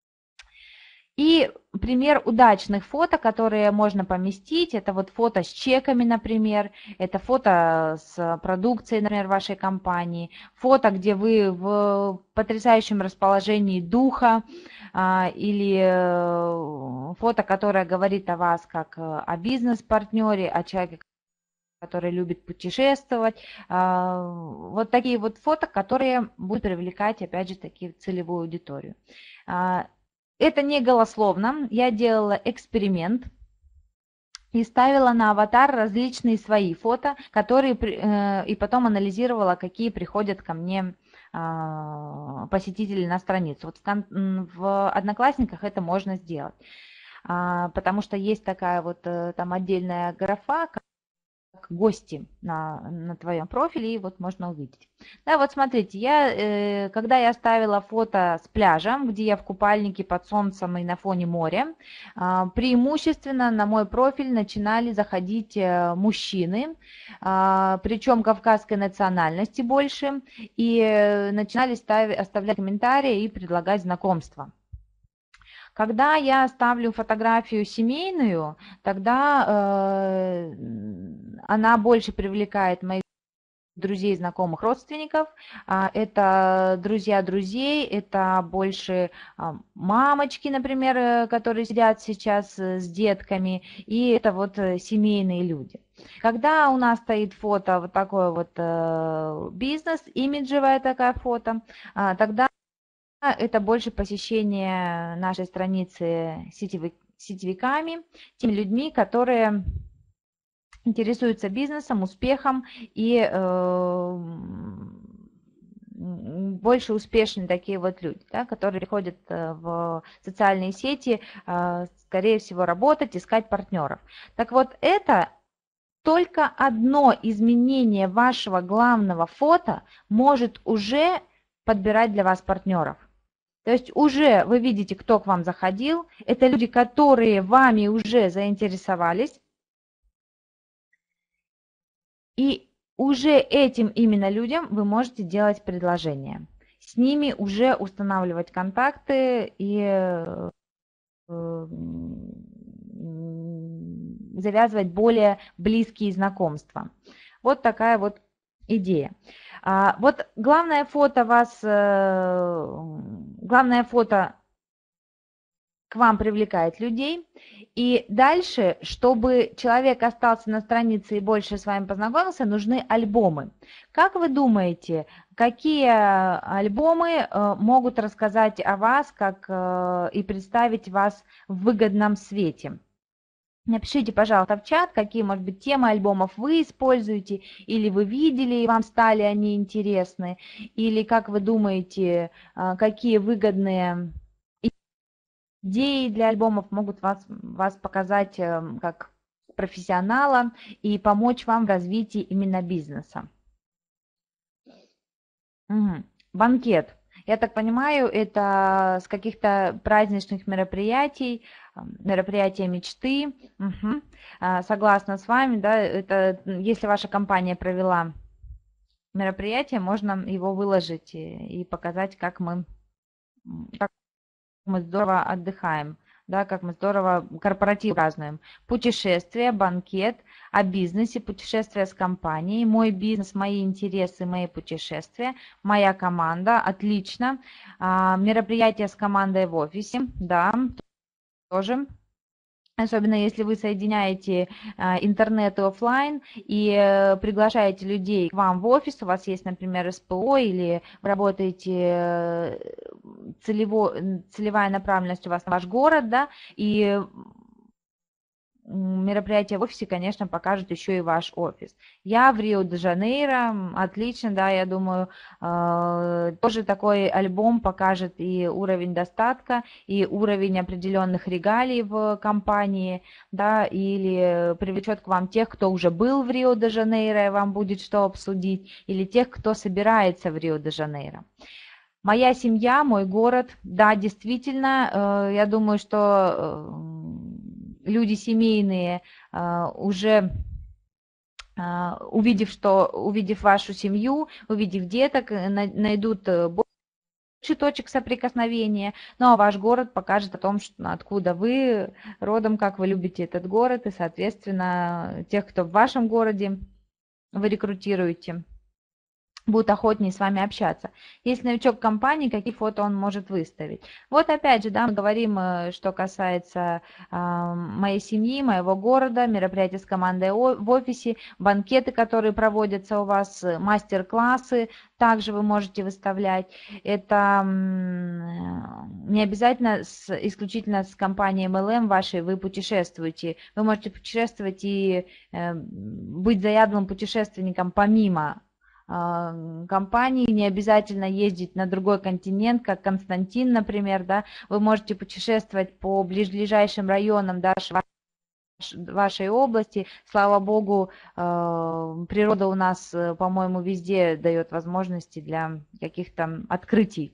И пример удачных фото, которые можно поместить, это вот фото с чеками, например, это фото с продукцией, например, вашей компании, фото, где вы в потрясающем расположении духа, или фото, которое говорит о вас как о бизнес-партнере, о человеке, который любит путешествовать. Вот такие вот фото, которые будут привлекать, опять же, таки целевую аудиторию. Это не голословно, я делала эксперимент и ставила на аватар различные свои фото, которые и потом анализировала, какие приходят ко мне посетители на страницу. Вот в Одноклассниках это можно сделать, потому что есть такая вот там отдельная графа, гости на, на твоем профиле, и вот можно увидеть. Да, вот смотрите, я, э, когда я ставила фото с пляжа, где я в купальнике под солнцем и на фоне моря, э, преимущественно на мой профиль начинали заходить э, мужчины, э, причем кавказской национальности больше, и э, начинали ставить, оставлять комментарии и предлагать знакомства. Когда я ставлю фотографию семейную, тогда э, она больше привлекает моих друзей, знакомых, родственников. Это друзья друзей, это больше мамочки, например, которые сидят сейчас с детками, и это вот семейные люди. Когда у нас стоит фото, вот такое вот бизнес, имиджевое такое фото, тогда это больше посещение нашей страницы сетевиками, теми людьми, которые интересуются бизнесом, успехом и э, больше успешные такие вот люди, да, которые приходят в социальные сети, э, скорее всего, работать, искать партнеров. Так вот, это только одно изменение вашего главного фото может уже подбирать для вас партнеров. То есть уже вы видите, кто к вам заходил. Это люди, которые вами уже заинтересовались. И уже этим именно людям вы можете делать предложение. с ними уже устанавливать контакты и завязывать более близкие знакомства. Вот такая вот идея. А, вот главное фото вас, главное фото к вам привлекает людей. И дальше, чтобы человек остался на странице и больше с вами познакомился, нужны альбомы. Как вы думаете, какие альбомы могут рассказать о вас как, и представить вас в выгодном свете? Напишите, пожалуйста, в чат, какие, может быть, темы альбомов вы используете, или вы видели, и вам стали они интересны, или как вы думаете, какие выгодные идеи для альбомов могут вас, вас показать как профессионала и помочь вам в развитии именно бизнеса. Угу. Банкет. Я так понимаю, это с каких-то праздничных мероприятий, мероприятия мечты. Угу. Согласна с вами, да, это если ваша компания провела мероприятие, можно его выложить и показать, как мы, как мы здорово отдыхаем, да, как мы здорово корпоратив празднуем. Путешествия, банкет, о бизнесе, путешествия с компанией, мой бизнес, мои интересы, мои путешествия, моя команда, отлично. А, мероприятия с командой в офисе, да, тоже. Особенно если вы соединяете интернет и офлайн и приглашаете людей к вам в офис, у вас есть, например, СПО или вы работаете целево, целевая направленность у вас на ваш город, да, и мероприятие в офисе, конечно, покажет еще и ваш офис. Я в Рио-де-Жанейро, отлично, да, я думаю, э, тоже такой альбом покажет и уровень достатка, и уровень определенных регалий в компании, да, или привлечет к вам тех, кто уже был в Рио-де-Жанейро, и вам будет что обсудить, или тех, кто собирается в Рио-де-Жанейро. Моя семья, мой город, да, действительно, э, я думаю, что э, люди семейные, уже увидев, что, увидев вашу семью, увидев деток, найдут больше точек соприкосновения, ну а ваш город покажет о том, что, откуда вы родом, как вы любите этот город, и, соответственно, тех, кто в вашем городе вы рекрутируете, будут охотнее с вами общаться. Если новичок компании, какие фото он может выставить? Вот опять же, да, мы говорим, что касается э, моей семьи, моего города, мероприятия с командой в офисе, банкеты, которые проводятся у вас, мастер-классы, также вы можете выставлять. Это не обязательно с, исключительно с компанией эм эл эм вашей вы путешествуете. Вы можете путешествовать и э, быть заядлым путешественником помимо компании, не обязательно ездить на другой континент, как Константин, например, да, вы можете путешествовать по ближайшим районам даже вашей области. Слава богу, природа у нас, по-моему, везде дает возможности для каких-то открытий.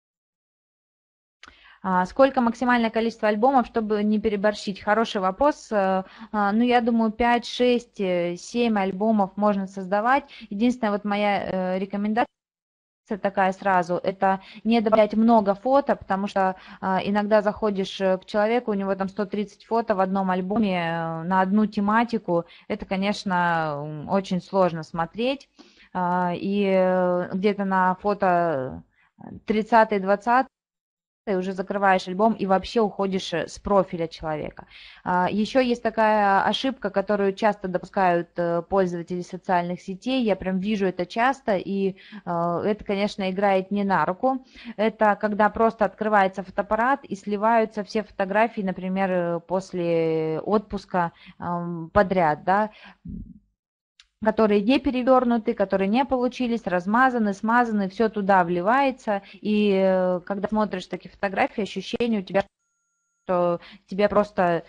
Сколько максимальное количество альбомов, чтобы не переборщить? Хороший вопрос. Ну, я думаю, пять, шесть, семь альбомов можно создавать. Единственная вот моя рекомендация такая сразу, это не добавлять много фото, потому что иногда заходишь к человеку, у него там сто тридцать фото в одном альбоме на одну тематику. Это, конечно, очень сложно смотреть. И где-то на фото тридцатый-двадцатый ты уже закрываешь альбом и вообще уходишь с профиля человека. Еще есть такая ошибка, которую часто допускают пользователи социальных сетей, я прям вижу это часто, и это, конечно, играет не на руку. Это когда просто открывается фотоаппарат и сливаются все фотографии, например, после отпуска подряд, да, которые не перевернуты, которые не получились, размазаны, смазаны, все туда вливается, и когда смотришь такие фотографии, ощущение у тебя, что тебе просто,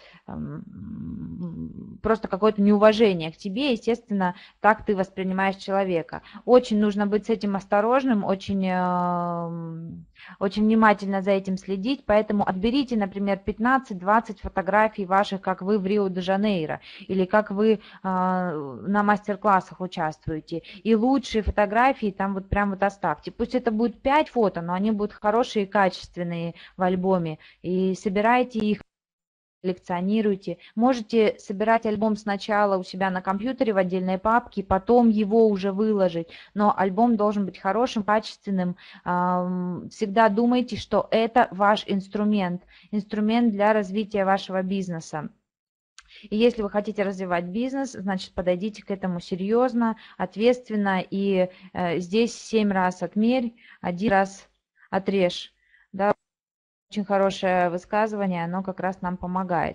просто какое-то неуважение к тебе, естественно, так ты воспринимаешь человека. Очень нужно быть с этим осторожным, очень очень внимательно за этим следить, поэтому отберите, например, пятнадцать-двадцать фотографий ваших, как вы в Рио-де-Жанейро, или как вы э, на мастер-классах участвуете, и лучшие фотографии там вот прям вот оставьте. Пусть это будет пять фото, но они будут хорошие и качественные в альбоме, и собирайте их, коллекционируйте. Можете собирать альбом сначала у себя на компьютере в отдельной папке, потом его уже выложить, но альбом должен быть хорошим, качественным. Всегда думайте, что это ваш инструмент, инструмент для развития вашего бизнеса. И если вы хотите развивать бизнес, значит, подойдите к этому серьезно, ответственно, и э, здесь семь раз отмерь, один раз отрежь. Да? Очень хорошее высказывание, оно как раз нам помогает.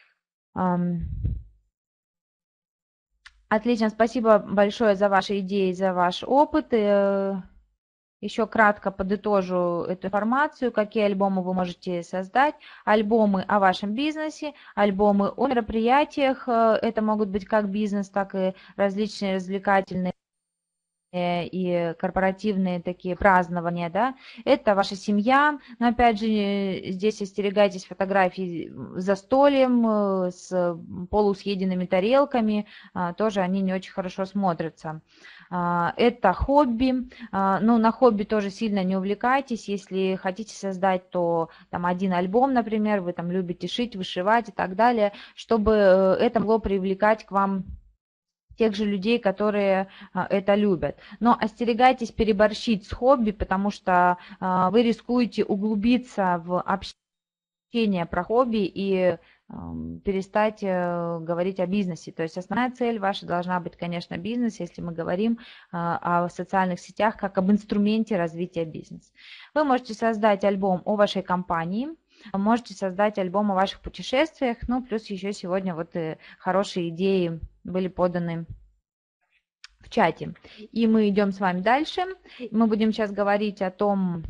Отлично, спасибо большое за ваши идеи, за ваш опыт. Еще кратко подытожу эту информацию, какие альбомы вы можете создать. Альбомы о вашем бизнесе, альбомы о мероприятиях. Это могут быть как бизнес, так и различные развлекательные и корпоративные такие празднования, да, это ваша семья, но опять же здесь остерегайтесь фотографий за столем с полусъеденными тарелками, тоже они не очень хорошо смотрятся. Это хобби, ну на хобби тоже сильно не увлекайтесь, если хотите создать, то там один альбом, например, вы там любите шить, вышивать и так далее, чтобы это могло привлекать к вам тех же людей, которые это любят. Но остерегайтесь переборщить с хобби, потому что вы рискуете углубиться в общение про хобби и перестать говорить о бизнесе. То есть основная цель ваша должна быть, конечно, бизнес, если мы говорим о социальных сетях как об инструменте развития бизнеса. Вы можете создать альбом о вашей компании, можете создать альбом о ваших путешествиях, ну плюс еще сегодня вот хорошие идеи были поданы в чате. И мы идем с вами дальше. Мы будем сейчас говорить о том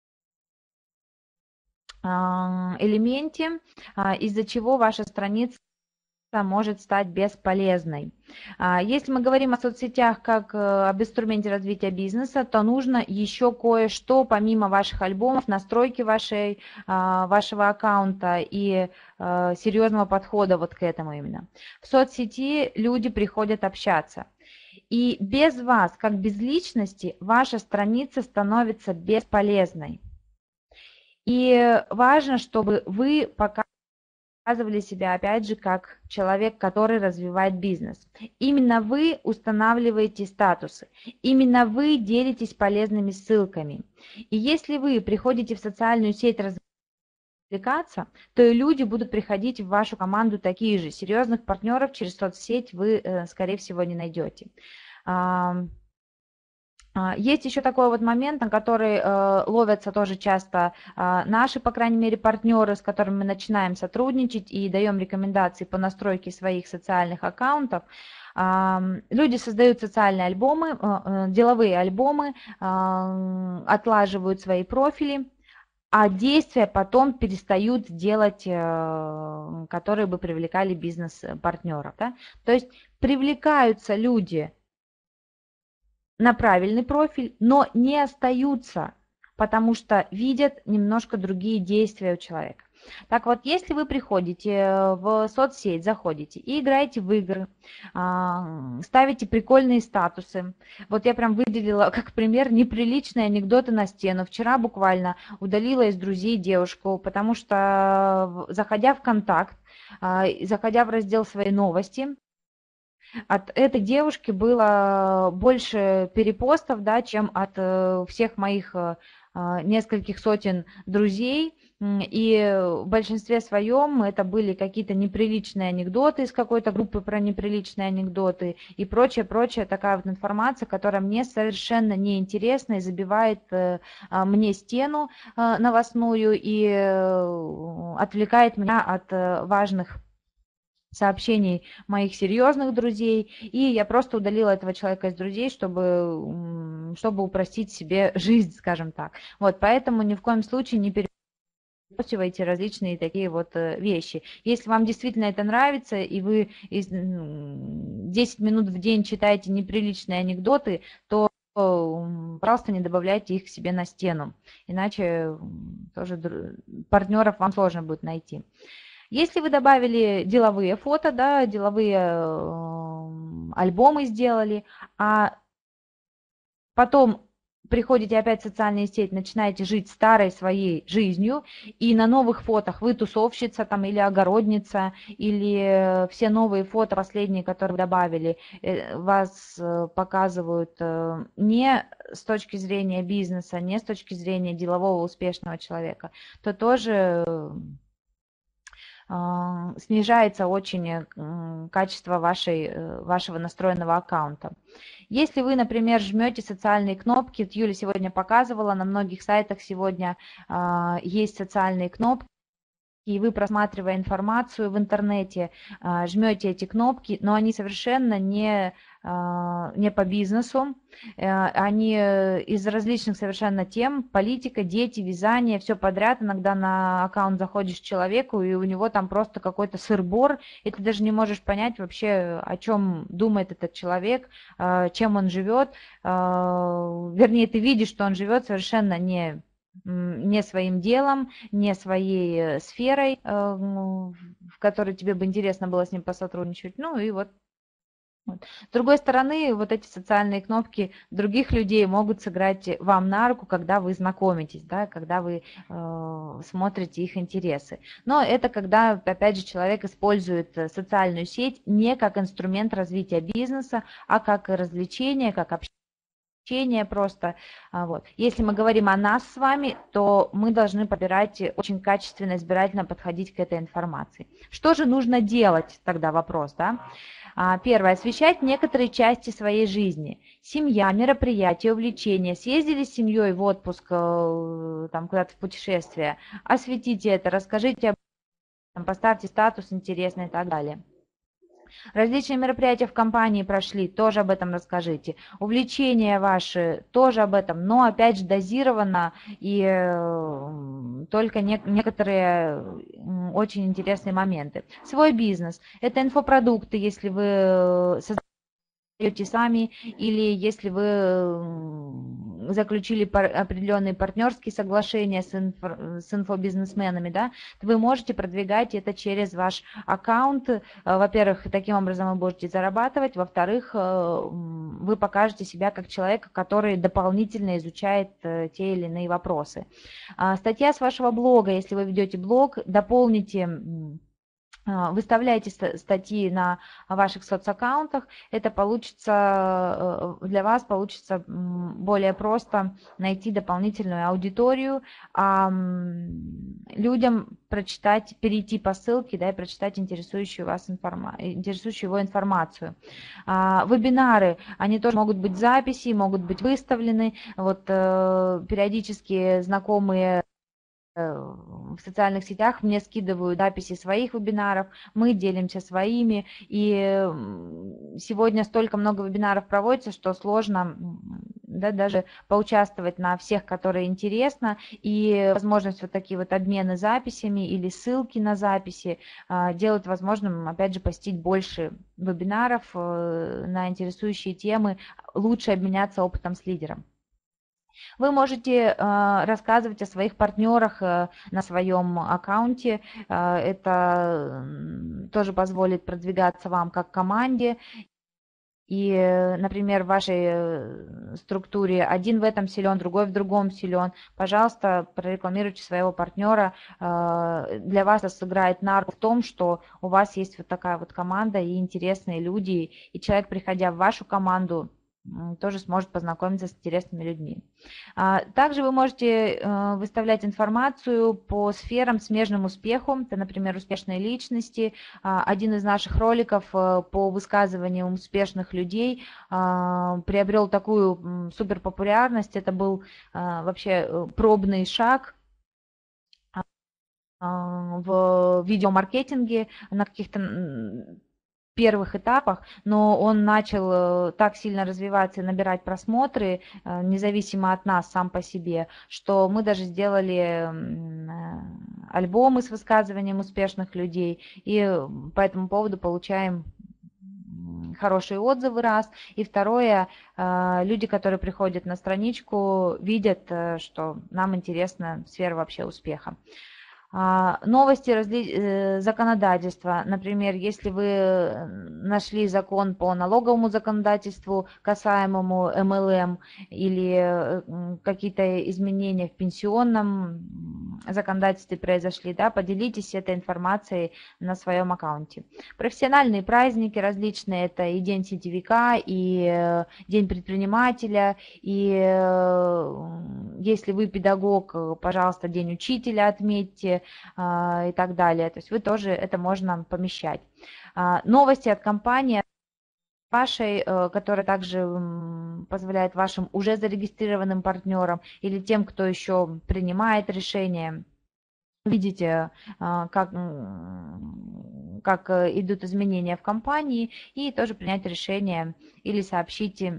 элементе, из-за чего ваша страница может стать бесполезной. Если мы говорим о соцсетях как об инструменте развития бизнеса, то нужно еще кое-что помимо ваших альбомов, настройки вашей, вашего аккаунта и серьезного подхода вот к этому именно. В соцсети люди приходят общаться. И без вас, как без личности, ваша страница становится бесполезной. И важно, чтобы вы показывали себя, опять же, как человек, который развивает бизнес. Именно вы устанавливаете статусы, именно вы делитесь полезными ссылками. И если вы приходите в социальную сеть развлекаться, то и люди будут приходить в вашу команду такие же. Серьезных партнеров через соцсеть вы, скорее всего, не найдете. Есть еще такой вот момент, на который э, ловятся тоже часто э, наши, по крайней мере, партнеры, с которыми мы начинаем сотрудничать и даем рекомендации по настройке своих социальных аккаунтов. Э, люди создают социальные альбомы, э, деловые альбомы, э, отлаживают свои профили, а действия потом перестают делать, э, которые бы привлекали бизнес-партнеров. Да? То есть привлекаются люди на правильный профиль, но не остаются, потому что видят немножко другие действия у человека. Так вот, если вы приходите в соцсеть, заходите и играете в игры, ставите прикольные статусы. Вот я прям выделила как пример неприличные анекдоты на стену. Вчера буквально удалила из друзей девушку, потому что, заходя в контакт, заходя в раздел «Свои новости», от этой девушки было больше перепостов, да, чем от всех моих нескольких сотен друзей. И в большинстве своем это были какие-то неприличные анекдоты из какой-то группы про неприличные анекдоты и прочее, прочее, такая вот информация, которая мне совершенно неинтересна и забивает мне стену новостную и отвлекает меня от важных сообщений моих серьезных друзей, и я просто удалила этого человека из друзей, чтобы, чтобы упростить себе жизнь, скажем так. Вот, поэтому ни в коем случае не перепостивайте различные такие вот вещи. Если вам действительно это нравится, и вы десять минут в день читаете неприличные анекдоты, то, пожалуйста, не добавляйте их к себе на стену, иначе тоже партнеров вам сложно будет найти. Если вы добавили деловые фото, да, деловые э, альбомы сделали, а потом приходите опять в социальные сети, начинаете жить старой своей жизнью, и на новых фотах вы тусовщица там или огородница, или все новые фото, последние, которые вы добавили, вас показывают не с точки зрения бизнеса, не с точки зрения делового успешного человека, то тоже снижается очень качество вашей, вашего настроенного аккаунта. Если вы, например, жмете социальные кнопки, вот Юля сегодня показывала, на многих сайтах сегодня есть социальные кнопки, и вы, просматривая информацию в интернете, жмете эти кнопки, но они совершенно не, не по бизнесу, они из различных совершенно тем, политика, дети, вязание, все подряд. Иногда на аккаунт заходишь к человеку, и у него там просто какой-то сыр-бор, и ты даже не можешь понять вообще, о чем думает этот человек, чем он живет. Вернее, ты видишь, что он живет совершенно не... не своим делом, не своей сферой, в которой тебе бы интересно было с ним посотрудничать. Ну и вот. Вот. С другой стороны, вот эти социальные кнопки других людей могут сыграть вам на руку, когда вы знакомитесь, да, когда вы э, смотрите их интересы. Но это когда, опять же, человек использует социальную сеть не как инструмент развития бизнеса, а как развлечение, как общение. Просто. Вот. Если мы говорим о нас с вами, то мы должны подбирать очень качественно, избирательно подходить к этой информации. Что же нужно делать? Тогда вопрос, да? Первое. Освещать некоторые части своей жизни. Семья, мероприятия, увлечения. Съездили с семьей в отпуск, там, куда-то в путешествие. Осветите это, расскажите об этом, поставьте статус интересный и так далее. Различные мероприятия в компании прошли, тоже об этом расскажите. Увлечения ваши, тоже об этом, но опять же дозированно и только не, некоторые очень интересные моменты. Свой бизнес. Это инфопродукты, если вы создаете сами, или если вы заключили определенные партнерские соглашения с, инфо, с инфобизнесменами, да, то вы можете продвигать это через ваш аккаунт. Во-первых, таким образом вы будете зарабатывать, во-вторых, вы покажете себя как человека, который дополнительно изучает те или иные вопросы. Статья с вашего блога, если вы ведете блог, дополните, выставляйте статьи на ваших соцаккаунтах, это получится, для вас получится более просто найти дополнительную аудиторию, а людям прочитать, перейти по ссылке, да, и прочитать интересующую вас информа... интересующую его информацию. А, вебинары, они тоже могут быть записи, могут быть выставлены, вот периодически знакомые в социальных сетях мне скидывают записи своих вебинаров, мы делимся своими, и сегодня столько много вебинаров проводится, что сложно, да, даже поучаствовать на всех, которые интересно, и возможность вот такие вот обмены записями или ссылки на записи делают возможным, опять же, посетить больше вебинаров на интересующие темы, лучше обменяться опытом с лидером. Вы можете э, рассказывать о своих партнерах э, на своем аккаунте. Э, это тоже позволит продвигаться вам как команде. И, например, в вашей структуре один в этом силен, другой в другом силен. Пожалуйста, прорекламируйте своего партнера. Э, для вас это сыграет на руку в том, что у вас есть вот такая вот команда и интересные люди. И человек, приходя в вашу команду, тоже сможет познакомиться с интересными людьми. Также вы можете выставлять информацию по сферам смежным успеху. Это, например, успешные личности. Один из наших роликов по высказываниям успешных людей приобрел такую суперпопулярность. Это был вообще пробный шаг в видеомаркетинге на каких-то первых этапах, но он начал так сильно развиваться и набирать просмотры, независимо от нас сам по себе, что мы даже сделали альбомы с высказыванием успешных людей, и по этому поводу получаем хорошие отзывы, раз. И второе, люди, которые приходят на страничку, видят, что нам интересна сфера вообще успеха. Новости разли... законодательства. Например, если вы нашли закон по налоговому законодательству, касаемому эм эл эм, или какие-то изменения в пенсионном законодательстве произошли, да, поделитесь этой информацией на своем аккаунте. Профессиональные праздники различные, это и День сетевика, и День предпринимателя, и если вы педагог, пожалуйста, День учителя отметьте, и так далее. То есть вы тоже это можно помещать. Новости от компании вашей, которая также позволяет вашим уже зарегистрированным партнерам или тем, кто еще принимает решения, видите, как, как идут изменения в компании, и тоже принять решение или сообщите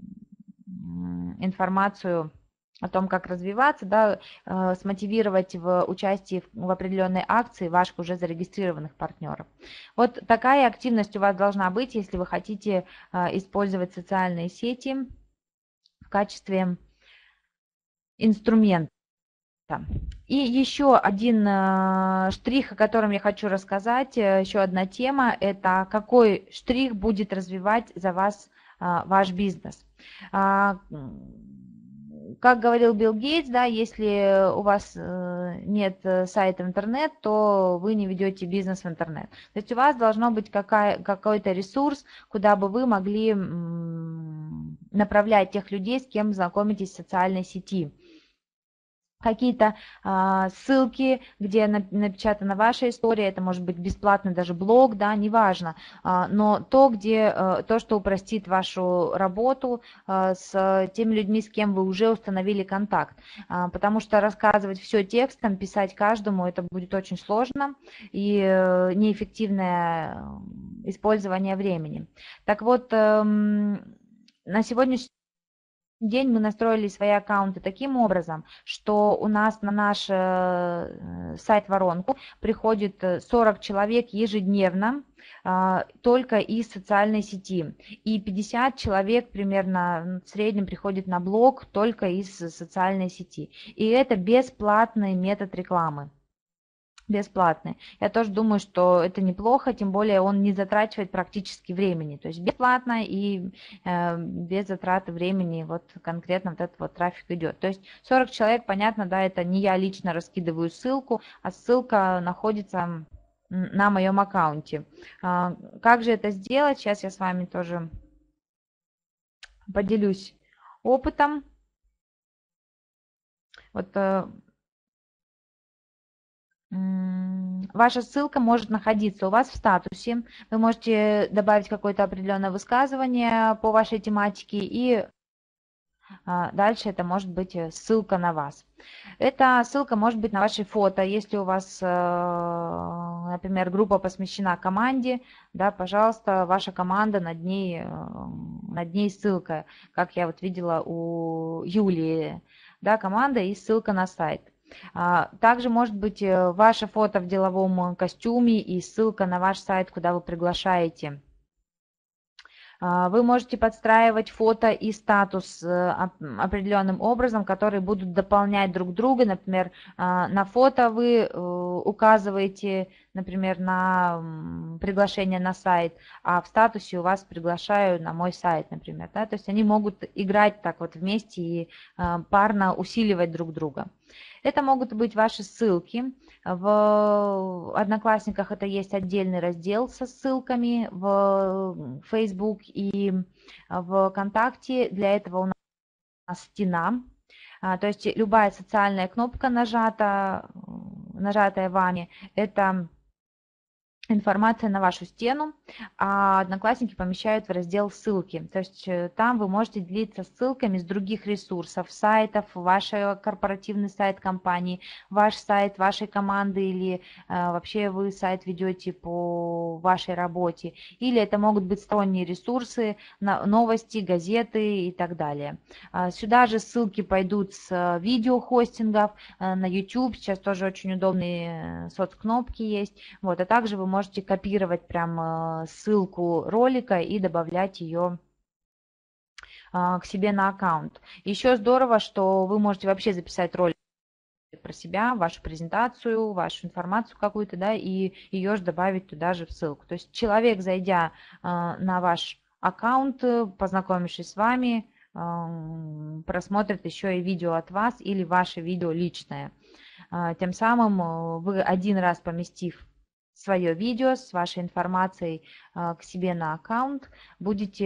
информацию о том, как развиваться, да, э, смотивировать в участии в, в определенной акции ваших уже зарегистрированных партнеров. Вот такая активность у вас должна быть, если вы хотите э, использовать социальные сети в качестве инструмента. И еще один э, штрих, о котором я хочу рассказать, э, еще одна тема, это какой штрих будет развивать за вас э, ваш бизнес. Как говорил Билл Гейтс, да, если у вас нет сайта в интернет, то вы не ведете бизнес в интернет. То есть у вас должно быть какая, какой-то ресурс, куда бы вы могли направлять тех людей, с кем знакомитесь в социальной сети. Какие-то а, ссылки, где напечатана ваша история, это может быть бесплатный даже блог, да, неважно, а, но то, где, а, то, что упростит вашу работу а, с теми людьми, с кем вы уже установили контакт, а, потому что рассказывать все текстом, писать каждому, это будет очень сложно и а, неэффективное использование времени. Так вот, а, на сегодняшний день мы настроили свои аккаунты таким образом, что у нас на наш сайт-воронку приходит сорок человек ежедневно только из социальной сети, и пятьдесят человек примерно в среднем приходит на блог только из социальной сети. И это бесплатный метод рекламы. Бесплатный. Я тоже думаю, что это неплохо, тем более он не затрачивает практически времени. То есть бесплатно и э, без затраты времени вот конкретно вот этот вот трафик идет. То есть сорок человек, понятно, да, это не я лично раскидываю ссылку, а ссылка находится на моем аккаунте. А, как же это сделать? Сейчас я с вами тоже поделюсь опытом. Вот ваша ссылка может находиться у вас в статусе. Вы можете добавить какое-то определенное высказывание по вашей тематике, и дальше это может быть ссылка на вас. Эта ссылка может быть на вашей фото. Если у вас, например, группа посвящена команде, да, пожалуйста, ваша команда, над ней, над ней ссылка, как я вот видела у Юлии, да, команда и ссылка на сайт. Также может быть ваше фото в деловом костюме и ссылка на ваш сайт, куда вы приглашаете. Вы можете подстраивать фото и статус определенным образом, которые будут дополнять друг друга. Например, на фото вы указываете, например, на приглашение на сайт, а в статусе у вас приглашаю на мой сайт, например. Да? То есть они могут играть так вот вместе и парно усиливать друг друга. Это могут быть ваши ссылки. В Одноклассниках это есть отдельный раздел со ссылками, в Facebook и в ВКонтакте. Для этого у нас стена. То есть любая социальная кнопка, нажата, нажатая вами, это информация на вашу стену, а Одноклассники помещают в раздел ссылки. То есть там вы можете делиться ссылками с других ресурсов, сайтов, ваш корпоративный сайт компании, ваш сайт вашей команды или э, вообще вы сайт ведете по в вашей работе, или это могут быть сторонние ресурсы, новости, газеты и так далее. Сюда же ссылки пойдут с видеохостингов, на YouTube, сейчас тоже очень удобные соцкнопки есть, вот, а также вы можете копировать прям ссылку ролика и добавлять ее к себе на аккаунт. Еще здорово, что вы можете вообще записать ролик про себя, вашу презентацию, вашу информацию какую-то, да, и ее же добавить туда же в ссылку. То есть человек, зайдя на ваш аккаунт, познакомившись с вами, просмотрит еще и видео от вас или ваше видео личное. Тем самым вы один раз поместив свое видео с вашей информацией к себе на аккаунт, будете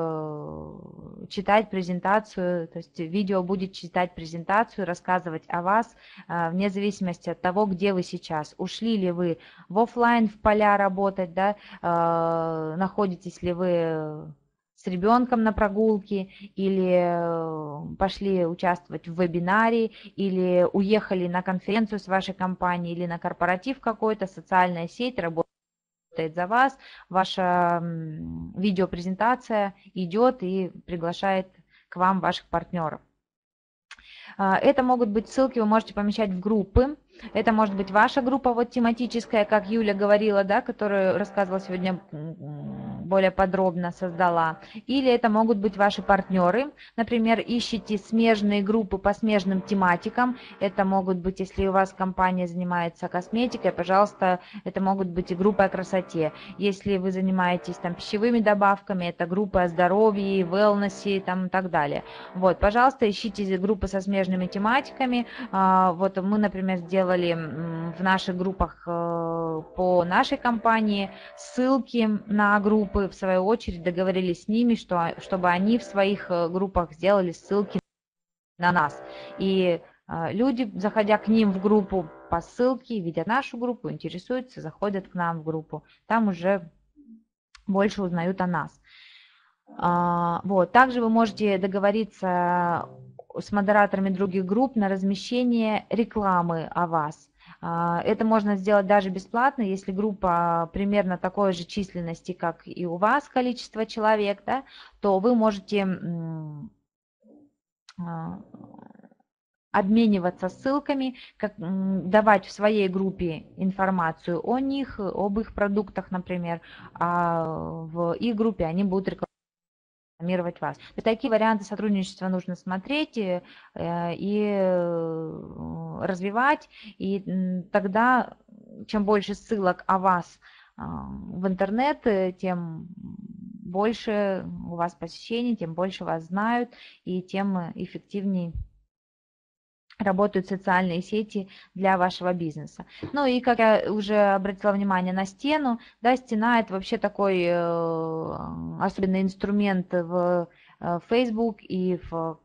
читать презентацию, то есть видео будет читать презентацию, рассказывать о вас, вне зависимости от того, где вы сейчас. Ушли ли вы в офлайн, в поля работать, да, находитесь ли вы с ребенком на прогулке, или пошли участвовать в вебинаре, или уехали на конференцию с вашей компанией, или на корпоратив какой-то, социальная сеть работает за вас, ваша видеопрезентация идет и приглашает к вам ваших партнеров. Это могут быть ссылки, вы можете помещать в группы. Это может быть ваша группа, вот тематическая, как Юля говорила, да, которую рассказывала сегодня более подробно, создала. Или это могут быть ваши партнеры. Например, ищите смежные группы по смежным тематикам. Это могут быть, если у вас компания занимается косметикой, пожалуйста, это могут быть и группы о красоте. Если вы занимаетесь там пищевыми добавками, это группы о здоровье, wellness там, и так далее. Вот, пожалуйста, ищите группы со смежными тематиками. Вот мы, например, сделали в наших группах по нашей компании ссылки на группы, в свою очередь договорились с ними, что, чтобы они в своих группах сделали ссылки на нас. И люди, заходя к ним в группу по ссылке, видят нашу группу, интересуются, заходят к нам в группу. Там уже больше узнают о нас. Вот. Также вы можете договориться с модераторами других групп на размещение рекламы о вас. Это можно сделать даже бесплатно, если группа примерно такой же численности, как и у вас количество человек, да, то вы можете обмениваться ссылками, как, давать в своей группе информацию о них, об их продуктах, например, а в их группе они будут рекламировать вас. И такие варианты сотрудничества нужно смотреть и, и развивать, и тогда чем больше ссылок о вас в интернет, тем больше у вас посещений, тем больше вас знают, и тем эффективнее работают социальные сети для вашего бизнеса. Ну и как я уже обратила внимание на стену, да, стена это вообще такой э, особенный инструмент в э, Facebook и в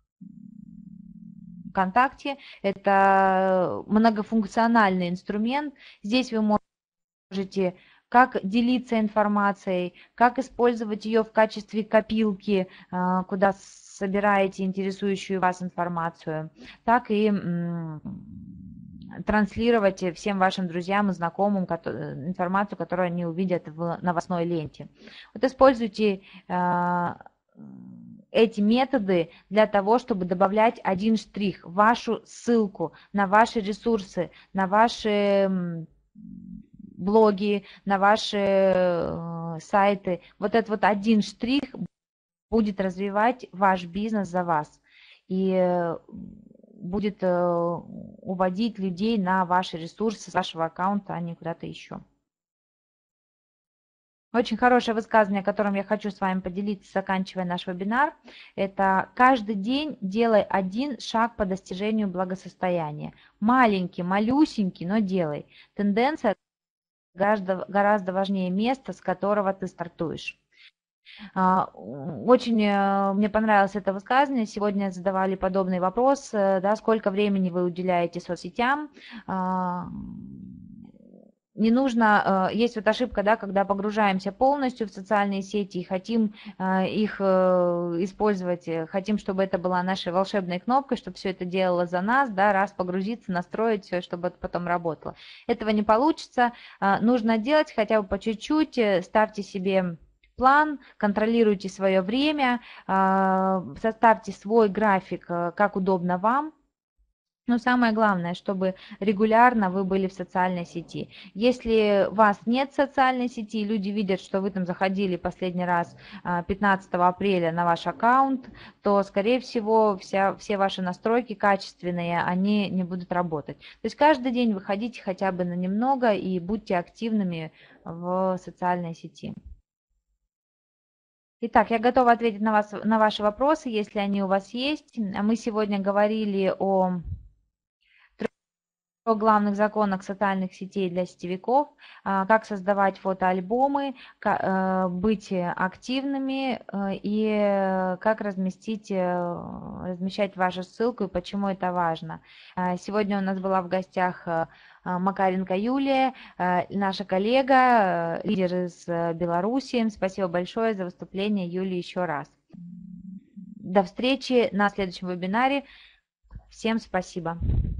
ВКонтакте. Это многофункциональный инструмент. Здесь вы можете как делиться информацией, как использовать ее в качестве копилки, э, куда собираете интересующую вас информацию, так и транслировать всем вашим друзьям и знакомым информацию, которую они увидят в новостной ленте. Вот используйте эти методы для того, чтобы добавлять один штрих, вашу ссылку на ваши ресурсы, на ваши блоги, на ваши сайты. Вот этот вот один штрих будет развивать ваш бизнес за вас и будет уводить людей на ваши ресурсы с вашего аккаунта, а не куда-то еще. Очень хорошее высказывание, которым я хочу с вами поделиться, заканчивая наш вебинар, это каждый день делай один шаг по достижению благосостояния. Маленький, малюсенький, но делай. Тенденция гораздо, гораздо важнее места, с которого ты стартуешь. Очень мне понравилось это высказывание. Сегодня задавали подобный вопрос, да, сколько времени вы уделяете соцсетям. не нужно, есть вот ошибка, да, когда погружаемся полностью в социальные сети и хотим их использовать, хотим, чтобы это была нашей волшебной кнопкой, чтобы все это делало за нас, да, раз погрузиться, настроить все, чтобы это потом работало. Этого не получится, нужно делать хотя бы по чуть-чуть, ставьте себе план, контролируйте свое время, составьте свой график, как удобно вам. Но самое главное, чтобы регулярно вы были в социальной сети. Если у вас нет социальной сети, люди видят, что вы там заходили последний раз пятнадцатого апреля на ваш аккаунт, то, скорее всего, вся, все ваши настройки качественные, они не будут работать. То есть каждый день выходите хотя бы на немного и будьте активными в социальной сети. Итак, я готова ответить на, вас, на ваши вопросы, если они у вас есть. Мы сегодня говорили о о главных законах социальных сетей для сетевиков, как создавать фотоальбомы, быть активными и как разместить, размещать вашу ссылку и почему это важно. Сегодня у нас была в гостях Макаренко Юлия, наша коллега, лидер из Беларуси. Спасибо большое за выступление, Юлия, еще раз. До встречи на следующем вебинаре. Всем спасибо.